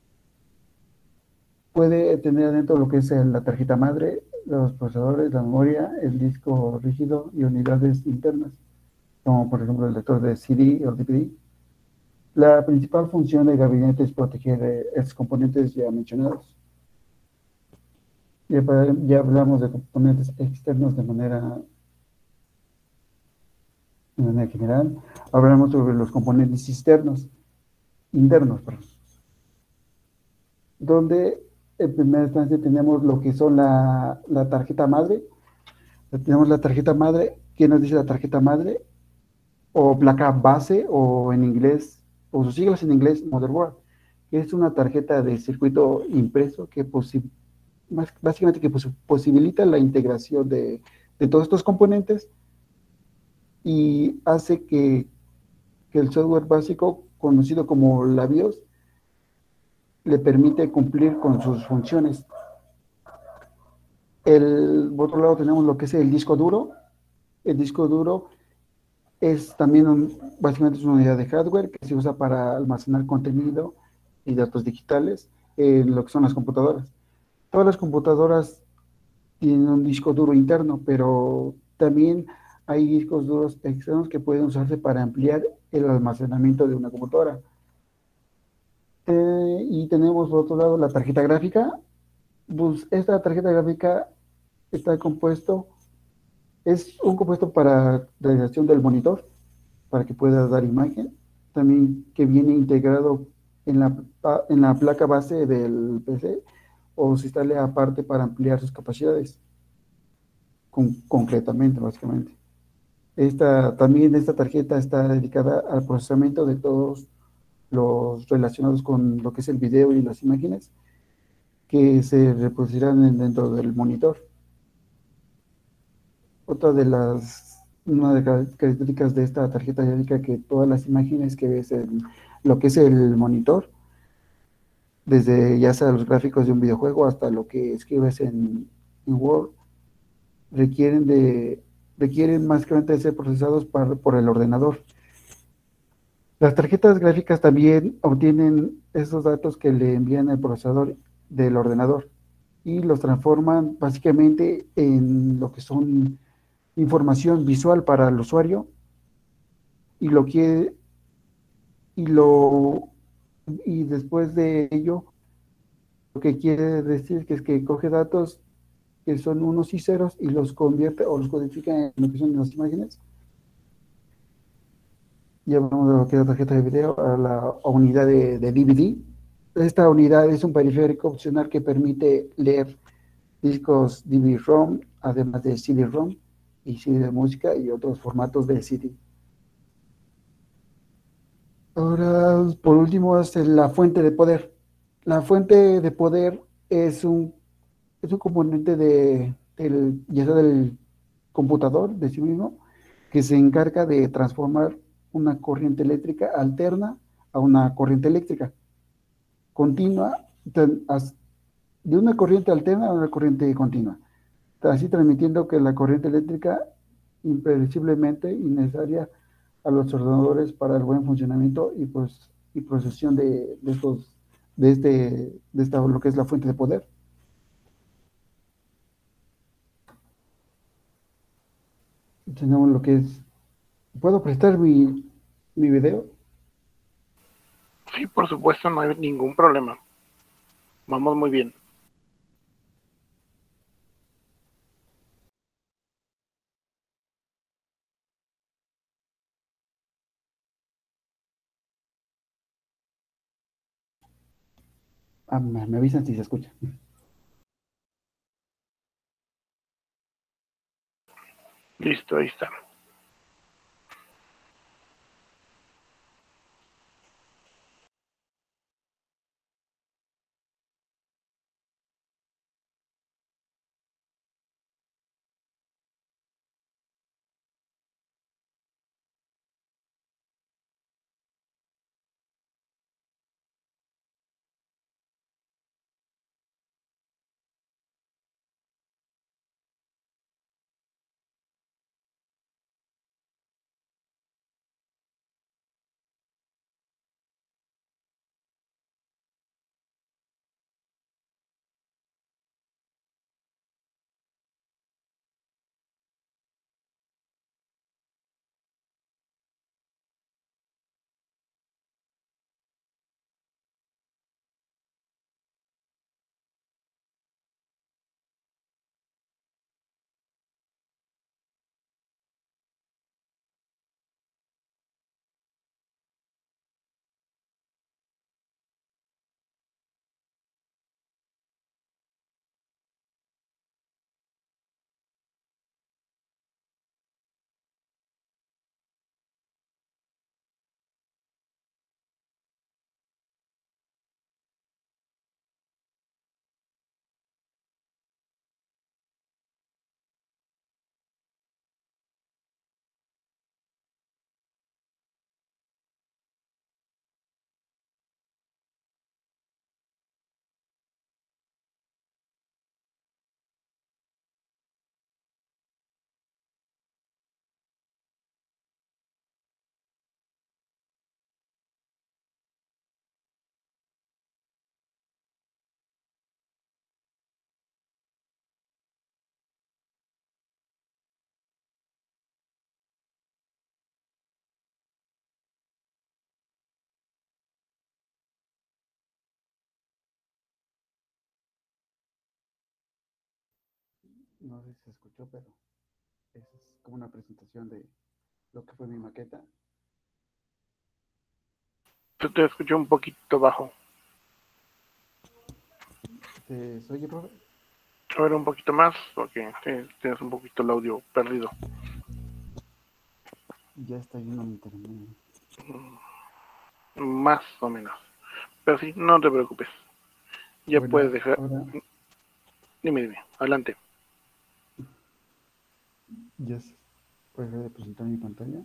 Puede tener adentro lo que es la tarjeta madre, los procesadores, la memoria, el disco rígido y unidades internas, como por ejemplo el lector de CD o DVD. La principal función del gabinete es proteger estos componentes ya mencionados. Ya hablamos de componentes externos de manera general. Hablamos sobre los componentes internos, perdón, donde en primera instancia tenemos lo que son la tarjeta madre. Tenemos la tarjeta madre. ¿Qué nos dice la tarjeta madre? O placa base, o en inglés, o sus siglas en inglés, motherboard, que es una tarjeta de circuito impreso que básicamente que posibilita la integración de todos estos componentes y hace que el software básico, conocido como la BIOS, le permite cumplir con sus funciones. Por otro lado tenemos lo que es el disco duro. El disco duro es también básicamente es una unidad de hardware que se usa para almacenar contenido y datos digitales en lo que son las computadoras. Todas las computadoras tienen un disco duro interno, pero también hay discos duros externos que pueden usarse para ampliar el almacenamiento de una computadora. Y tenemos por otro lado la tarjeta gráfica. Pues esta tarjeta gráfica es un compuesto para realización del monitor, para que pueda dar imagen, también que viene integrado en la placa base del PC o se instale aparte para ampliar sus capacidades, concretamente, básicamente. También esta tarjeta está dedicada al procesamiento de todos los relacionados con lo que es el video y las imágenes que se reproducirán dentro del monitor. Una de las características de esta tarjeta gráfica que todas las imágenes que ves en lo que es el monitor, desde ya sea los gráficos de un videojuego hasta lo que escribes en Word, requieren básicamente ser procesados por el ordenador. Las tarjetas gráficas también obtienen esos datos que le envían el procesador del ordenador y los transforman básicamente en lo que son información visual para el usuario y después de ello lo que quiere decir que es que coge datos que son unos y ceros y los convierte o los codifica en lo que son las imágenes. Ya hablamos de lo que es la tarjeta de video, a la unidad de DVD. Esta unidad es un periférico opcional que permite leer discos DVD-ROM, además de CD-ROM y CD de música y otros formatos de CD. Ahora, por último, es la fuente de poder. La fuente de poder es un componente ya sea del computador de sí mismo, que se encarga de transformar una corriente eléctrica alterna a una corriente eléctrica continua, de una corriente alterna a una corriente continua, así transmitiendo que la corriente eléctrica impredeciblemente innecesaria a los ordenadores para el buen funcionamiento y procesión de esta, lo que es la fuente de poder. Tenemos lo que es, ¿puedo prestar mi video? Sí, por supuesto, no hay ningún problema. Vamos muy bien. Ah, me avisan si se escucha. Listo, ahí está. No sé si se escuchó, pero es como una presentación de lo que fue mi maqueta. Te escuché un poquito bajo. ¿Se oye, profe? A ver un poquito más, porque tienes un poquito el audio perdido. Ya está yendo mi internet. Más o menos. Pero sí, no te preocupes. Ya Bueno, puedes dejar. ahora Dime, adelante. ya se puede dejar de presentar mi pantalla.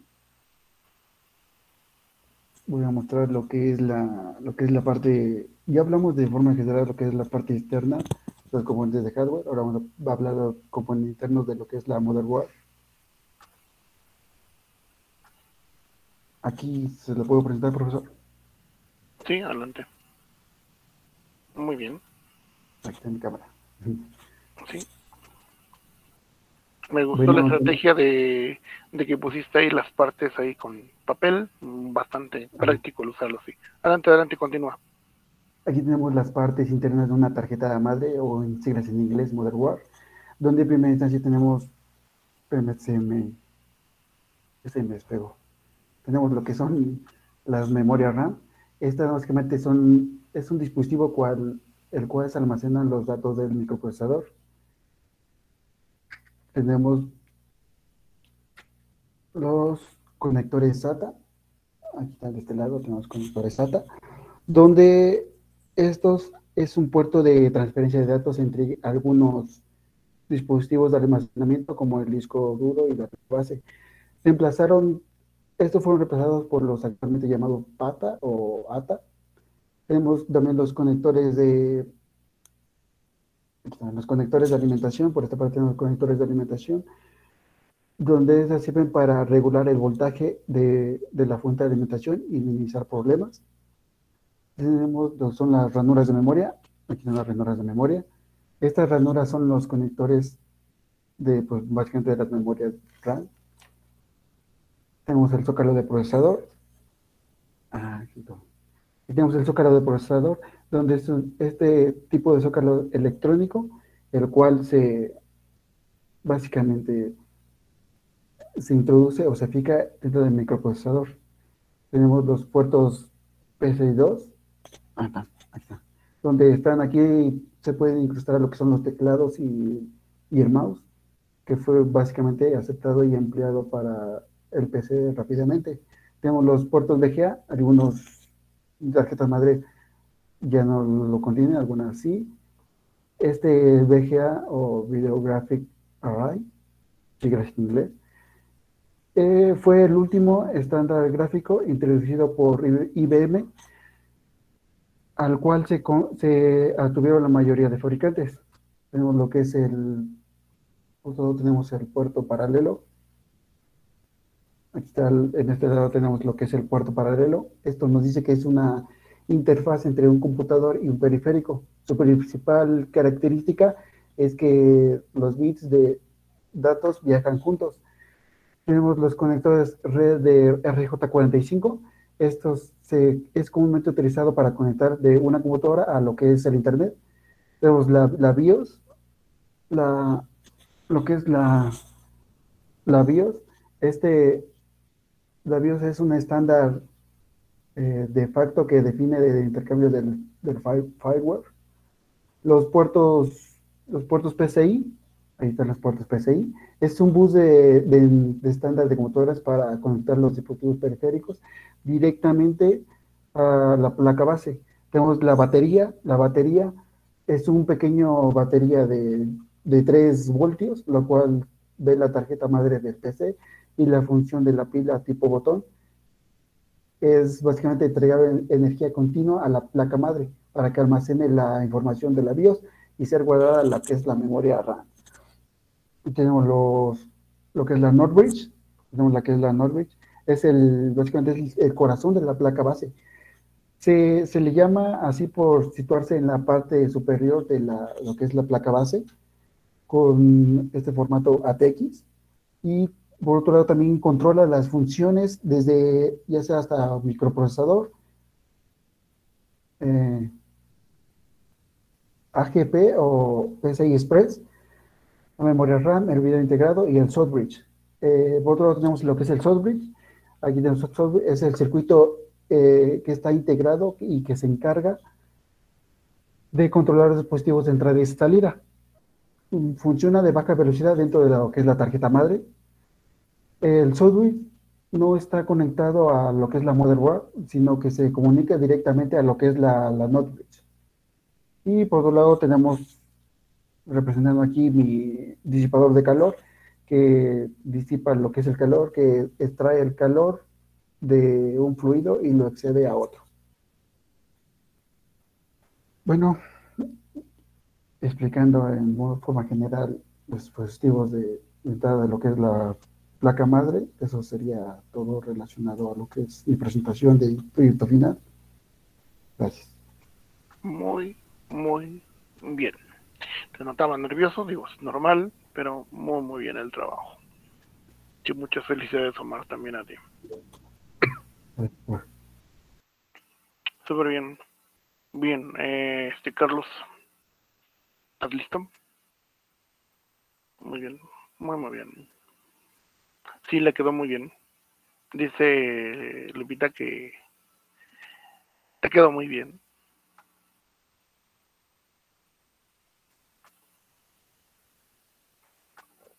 Voy a mostrar lo que es la parte, ya hablamos de forma general lo que es la parte externa, los componentes de hardware. Ahora vamos a hablar de los componentes internos de lo que es la motherboard. Aquí se lo puedo presentar, profesor. Sí, adelante. Muy bien. Aquí está mi cámara. Sí. Me gustó la Bueno, estrategia de que pusiste ahí las partes ahí con papel. Bastante práctico el usarlo así. Adelante, adelante, continúa. aquí tenemos las partes internas de una tarjeta madre o en siglas en inglés, motherboard, donde en primera instancia tenemos, se me despegó. Tenemos lo que son las memorias RAM. Estas básicamente es un dispositivo el cual se almacenan los datos del microprocesador. Tenemos los conectores SATA, aquí está de este lado, tenemos conectores SATA, donde estos es un puerto de transferencia de datos entre algunos dispositivos de almacenamiento como el disco duro y la base. Estos fueron reemplazados por los actualmente llamados PATA o ATA. Tenemos también los conectores de alimentación, por esta parte tenemos conectores de alimentación, donde esas sirven para regular el voltaje de la fuente de alimentación y minimizar problemas. Son las ranuras de memoria. Aquí están las ranuras de memoria. Estas ranuras son los conectores pues, básicamente de las memorias RAM. Tenemos el zócalo de procesador. Aquí está. Y tenemos el zócalo de procesador, donde es este tipo de zócalo electrónico, el cual básicamente se introduce o se fija dentro del microprocesador. Tenemos los puertos PCI 2, ahí está, donde están aquí, se pueden incrustar lo que son los teclados y el mouse, que fue básicamente aceptado y empleado para el PC rápidamente. Tenemos los puertos VGA, algunos tarjetas madre ya no lo contienen, algunas sí. Este VGA o Video Graphic Array, siglas en inglés, fue el último estándar gráfico introducido por IBM, al cual se atuvieron la mayoría de fabricantes. Tenemos lo que es tenemos el puerto paralelo. Aquí está, en este lado tenemos lo que es el puerto paralelo. Esto nos dice que es una interfaz entre un computador y un periférico. Su principal característica es que los bits de datos viajan juntos. Tenemos los conectores red de RJ45. Es comúnmente utilizado para conectar de una computadora a lo que es el Internet. Tenemos la BIOS, lo que es la BIOS. La BIOS es un estándar de facto que define el intercambio del fireware. Los puertos PCI, ahí están los puertos PCI, es un bus de estándar de computadoras para conectar los dispositivos periféricos directamente a la placa base. Tenemos la batería es un pequeño batería de 3 voltios, lo cual ve la tarjeta madre del PC y la función de la pila tipo botón es básicamente entregar energía continua a la placa madre para que almacene la información de la BIOS y ser guardada la que es la memoria RAM. Y tenemos lo que es la Northbridge, tenemos la que es la Northbridge, básicamente es el corazón de la placa base. Se le llama así por situarse en la parte superior de lo que es la placa base, con este formato ATX, y por otro lado también controla las funciones desde ya sea hasta microprocesador, AGP o PCI Express, la memoria RAM, el video integrado y el soft bridge. Por otro lado tenemos lo que es el soft bridge. Aquí tenemos el soft bridge, es el circuito que está integrado y que se encarga de controlar los dispositivos de entrada y salida. Funciona de baja velocidad dentro de lo que es la tarjeta madre. El soft bridge no está conectado a lo que es la motherboard, sino que se comunica directamente a lo que es la NOT bridge. Y por otro lado tenemos representando aquí mi disipador de calor, que disipa lo que es el calor, que extrae el calor de un fluido y lo excede a otro. Bueno, explicando en forma general los dispositivos de entrada de lo que es la placa madre, eso sería todo relacionado a lo que es mi presentación de proyecto final. Gracias. Muy, muy bien. Te notaba nervioso, digo, es normal, pero muy, muy bien el trabajo. Y muchas felicidades, Omar, también a ti. Súper bien. Bien, Carlos, ¿estás listo? Muy bien, muy, muy bien. Sí, le quedó muy bien. Dice Lupita que te quedó muy bien.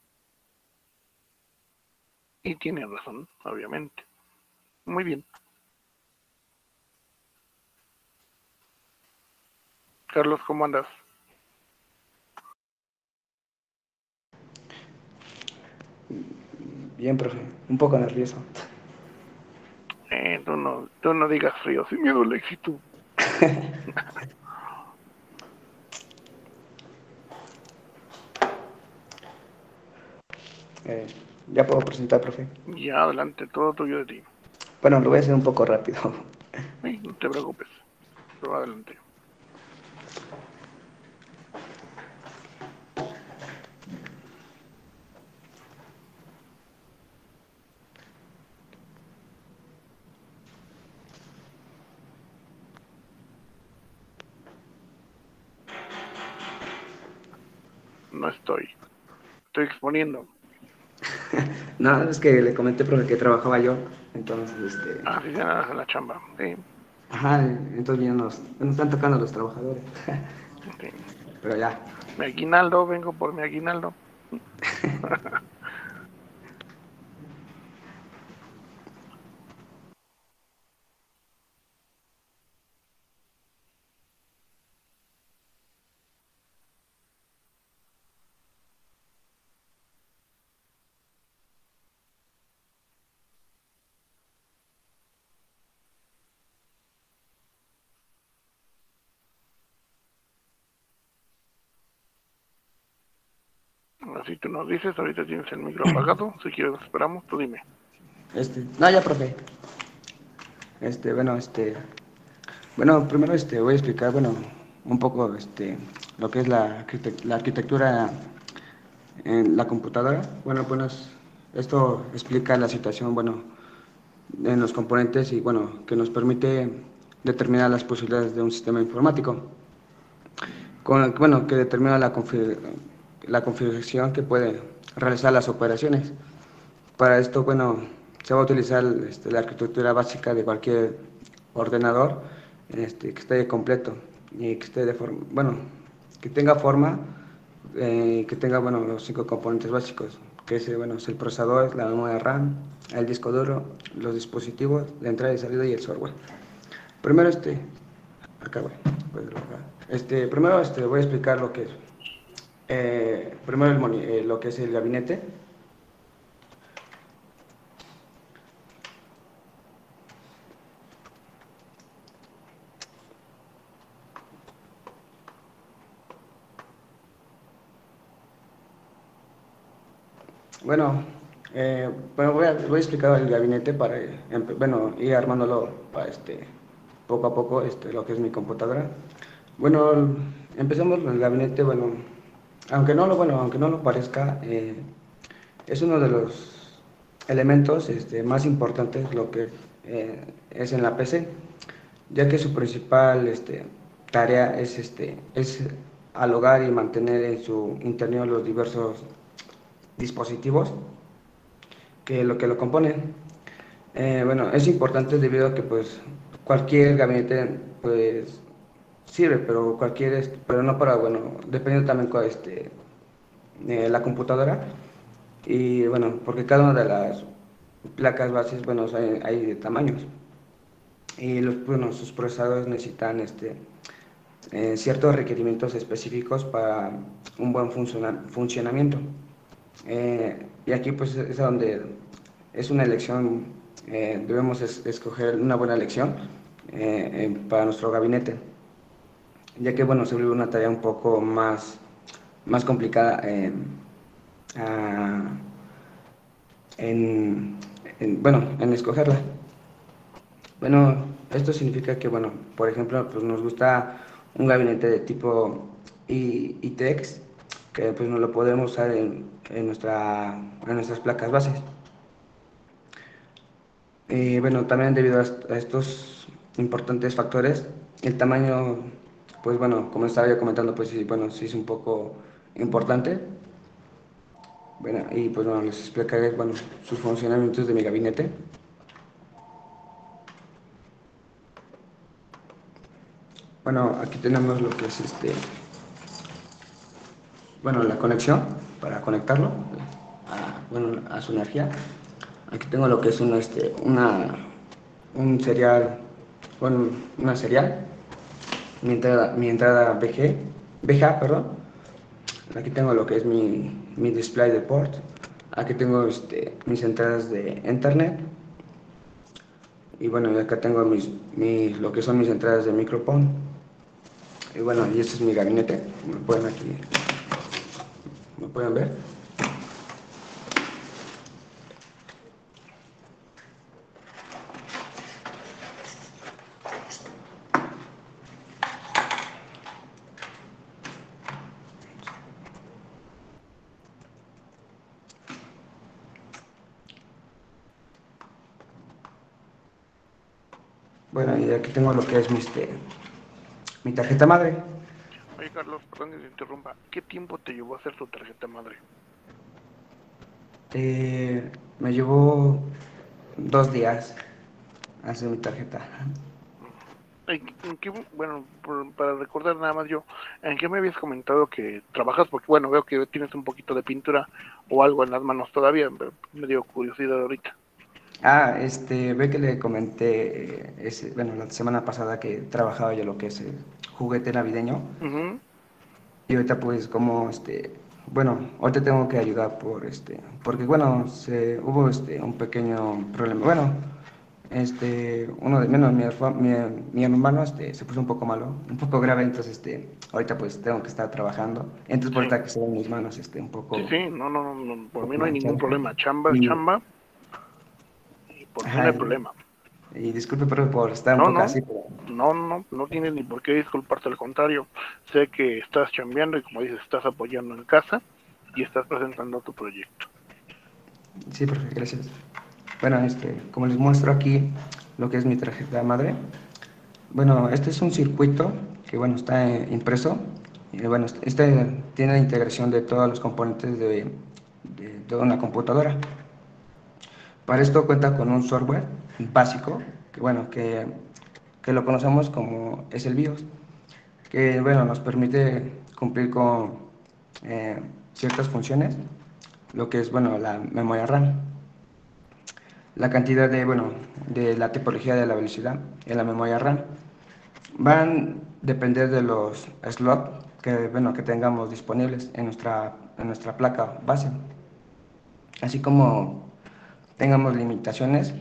Y tiene razón, obviamente. Muy bien. Carlos, ¿cómo andas? Bien, profe, un poco nervioso. Tú no digas frío, sin miedo al éxito. Ya puedo presentar, profe. Ya, adelante, todo tuyo de ti. Bueno, lo voy a hacer un poco rápido. No te preocupes, pero adelante. No estoy exponiendo. No, es que le comenté, profe, que trabajaba yo. Entonces, Sí, se nada en la chamba, sí. Ajá, entonces ya nos están tocando los trabajadores. Sí. Pero ya. Mi aguinaldo, vengo por mi aguinaldo. Así tú nos dices, ahorita tienes el micro apagado, si quieres esperamos, tú dime. No, ya, profe. Bueno, primero voy a explicar, bueno, un poco lo que es la arquitectura en la computadora. Bueno, esto explica la situación, bueno, en los componentes y, bueno, que nos permite determinar las posibilidades de un sistema informático. Bueno, que determina la configuración que puede realizar las operaciones. Para esto, bueno, se va a utilizar la arquitectura básica de cualquier ordenador que esté completo y que esté de forma, bueno, que tenga forma, que tenga, bueno, los 5 componentes básicos, que es, bueno, es el procesador, la memoria RAM, el disco duro, los dispositivos, la entrada y salida y el software. Primero, acá voy, primero voy a explicar lo que es. Primero lo que es el gabinete. Bueno, voy a explicar el gabinete para bueno, ir armándolo para poco a poco lo que es mi computadora. Bueno, empecemos con el gabinete. Bueno, aunque no lo parezca, es uno de los elementos más importantes lo que es en la PC, ya que su principal tarea es alogar y mantener en su interior los diversos dispositivos que lo componen. Bueno, es importante debido a que pues cualquier gabinete pues sirve, pero pero no para, bueno, dependiendo también con la computadora. Y bueno, porque cada una de las placas bases, bueno, hay de tamaños. Y bueno, sus procesadores necesitan ciertos requerimientos específicos para un buen funcionamiento. Y aquí pues es donde es una elección, debemos escoger una buena elección para nuestro gabinete, ya que bueno, se vuelve una tarea un poco más complicada ah, bueno, en escogerla. Bueno, esto significa que, bueno, por ejemplo, pues nos gusta un gabinete de tipo ITX, que pues no lo podemos usar en nuestras placas bases. Bueno, también debido a estos importantes factores, el tamaño, pues bueno, como estaba yo comentando, pues sí, bueno, sí es un poco importante. Bueno, y pues bueno, les explicaré, bueno, sus funcionamientos de mi gabinete. Bueno, aquí tenemos lo que es bueno, la conexión para conectarlo bueno, a su energía. Aquí tengo lo que es un serial, bueno, una serial. mi entrada VGA, perdón. Aquí tengo lo que es mi display de port. Aquí tengo mis entradas de Ethernet. Y bueno, y acá tengo lo que son mis entradas de microphone. Y bueno, y este es mi gabinete. Me pueden ver. Bueno, y aquí tengo lo que es mi tarjeta madre. Oye, Carlos, perdón que te interrumpa. ¿Qué tiempo te llevó a hacer tu tarjeta madre? Me llevó 2 días hacer mi tarjeta. Bueno, para recordar nada más yo, ¿en qué me habías comentado que trabajas? Porque bueno, veo que tienes un poquito de pintura o algo en las manos todavía, pero me dio curiosidad ahorita. Ve que le comenté, bueno, la semana pasada que trabajaba yo lo que es el juguete navideño. Uh-huh. Y ahorita pues como, bueno, ahorita tengo que ayudar porque bueno, hubo un pequeño problema. Bueno, uno de menos, mi hermano se puso un poco malo, un poco grave, entonces ahorita pues tengo que estar trabajando. Entonces por Sí, ahorita que se ven mis manos, un sí, no, por mí no hay ningún manchadas. problema. Chamba es Y, chamba y por mí no ajá, hay problema. y disculpe por estar un No, poco no, así, pero no tienes ni por qué disculparte, al contrario. Sé que estás chambeando y como dices, estás apoyando en casa y estás presentando tu proyecto. sí, profe, gracias. Bueno, como les muestro aquí lo que es mi tarjeta madre. Bueno, este es un circuito que, bueno, está impreso. Y, bueno, tiene la integración de todos los componentes de toda una computadora. Para esto cuenta con un software básico, que, bueno, que lo conocemos como es el BIOS, que, bueno, nos permite cumplir con ciertas funciones, lo que es, bueno, la memoria RAM. La cantidad bueno, de la tipología de la velocidad en la memoria RAM van a depender de los slots bueno, que tengamos disponibles en nuestra placa base, así como tengamos limitaciones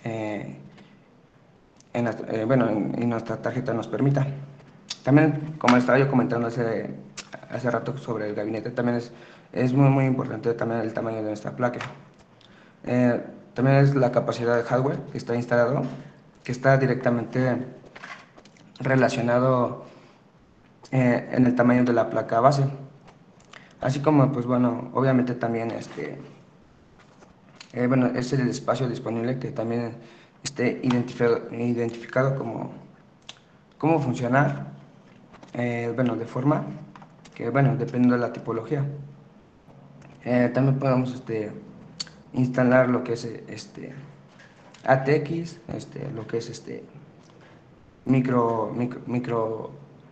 bueno, en nuestra tarjeta nos permita. También, como estaba yo comentando hace rato sobre el gabinete, también es muy importante también el tamaño de nuestra placa. También es la capacidad de hardware que está instalado, que está directamente relacionado en el tamaño de la placa base. Así como, pues bueno, obviamente también bueno, es el espacio disponible que también esté identificado como cómo funcionar, bueno, de forma que, bueno, dependiendo de la tipología. También podemos instalar lo que es ATX, lo que es micro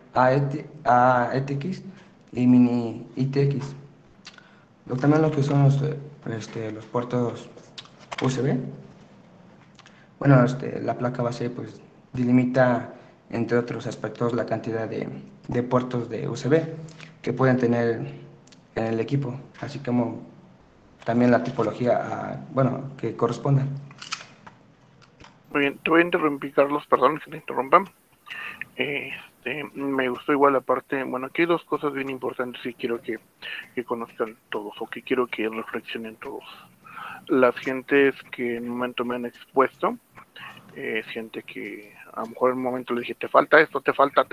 ATX y mini ITX. También lo que son los puertos USB. Bueno, la placa base pues delimita, entre otros aspectos, la cantidad de puertos de USB que pueden tener en el equipo, así como también la tipología, bueno, que corresponda. Muy bien, te voy a interrumpir, Carlos, perdón que te interrumpan. Me gustó igual la parte, bueno, aquí hay dos cosas bien importantes que quiero que conozcan todos o que quiero que reflexionen todos. Las gentes que en un momento me han expuesto, gente que a lo mejor en un momento le dije, te falta esto, te falta.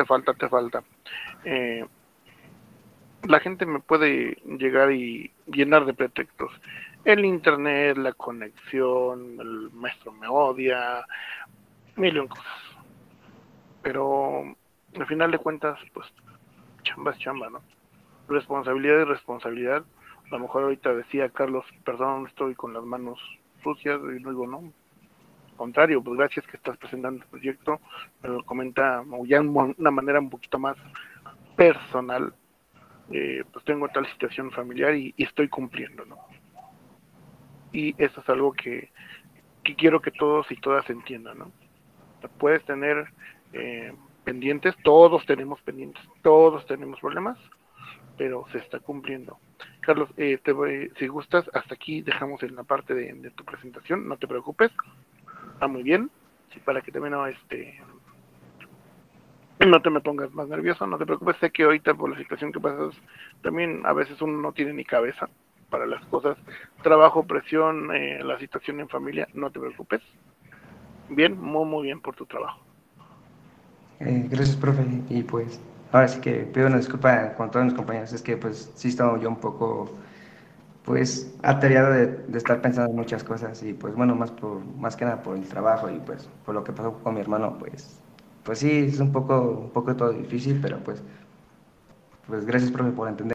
La gente me puede llegar y llenar de pretextos. El internet, la conexión, el maestro me odia, mil y un cosas. Pero al final de cuentas, pues chamba es chamba, ¿no? Responsabilidad es responsabilidad. A lo mejor ahorita decía Carlos, perdón, estoy con las manos sucias, y luego no. Al contrario, pues gracias que estás presentando el proyecto, me lo comenta ya de una manera un poquito más personal. Pues tengo tal situación familiar y estoy cumpliendo, ¿no? Y eso es algo que quiero que todos y todas entiendan, ¿no? Puedes tener pendientes, todos tenemos pendientes, todos tenemos problemas, pero se está cumpliendo. Carlos, si gustas, hasta aquí dejamos en la parte de tu presentación, no te preocupes, está muy bien, sí, para que también no te me pongas más nervioso, no te preocupes, sé que ahorita por la situación que pasas, también a veces uno no tiene ni cabeza para las cosas, trabajo, presión, la situación en familia, no te preocupes. Bien, muy, muy bien por tu trabajo. Gracias, profe. Y pues, ahora sí que pido una disculpa con todos mis compañeros. Es que pues sí estaba yo un poco, pues, atareado de estar pensando en muchas cosas. Y pues bueno, más que nada por el trabajo y pues por lo que pasó con mi hermano, pues sí, es un poco todo difícil, pero pues gracias, profe, por entender.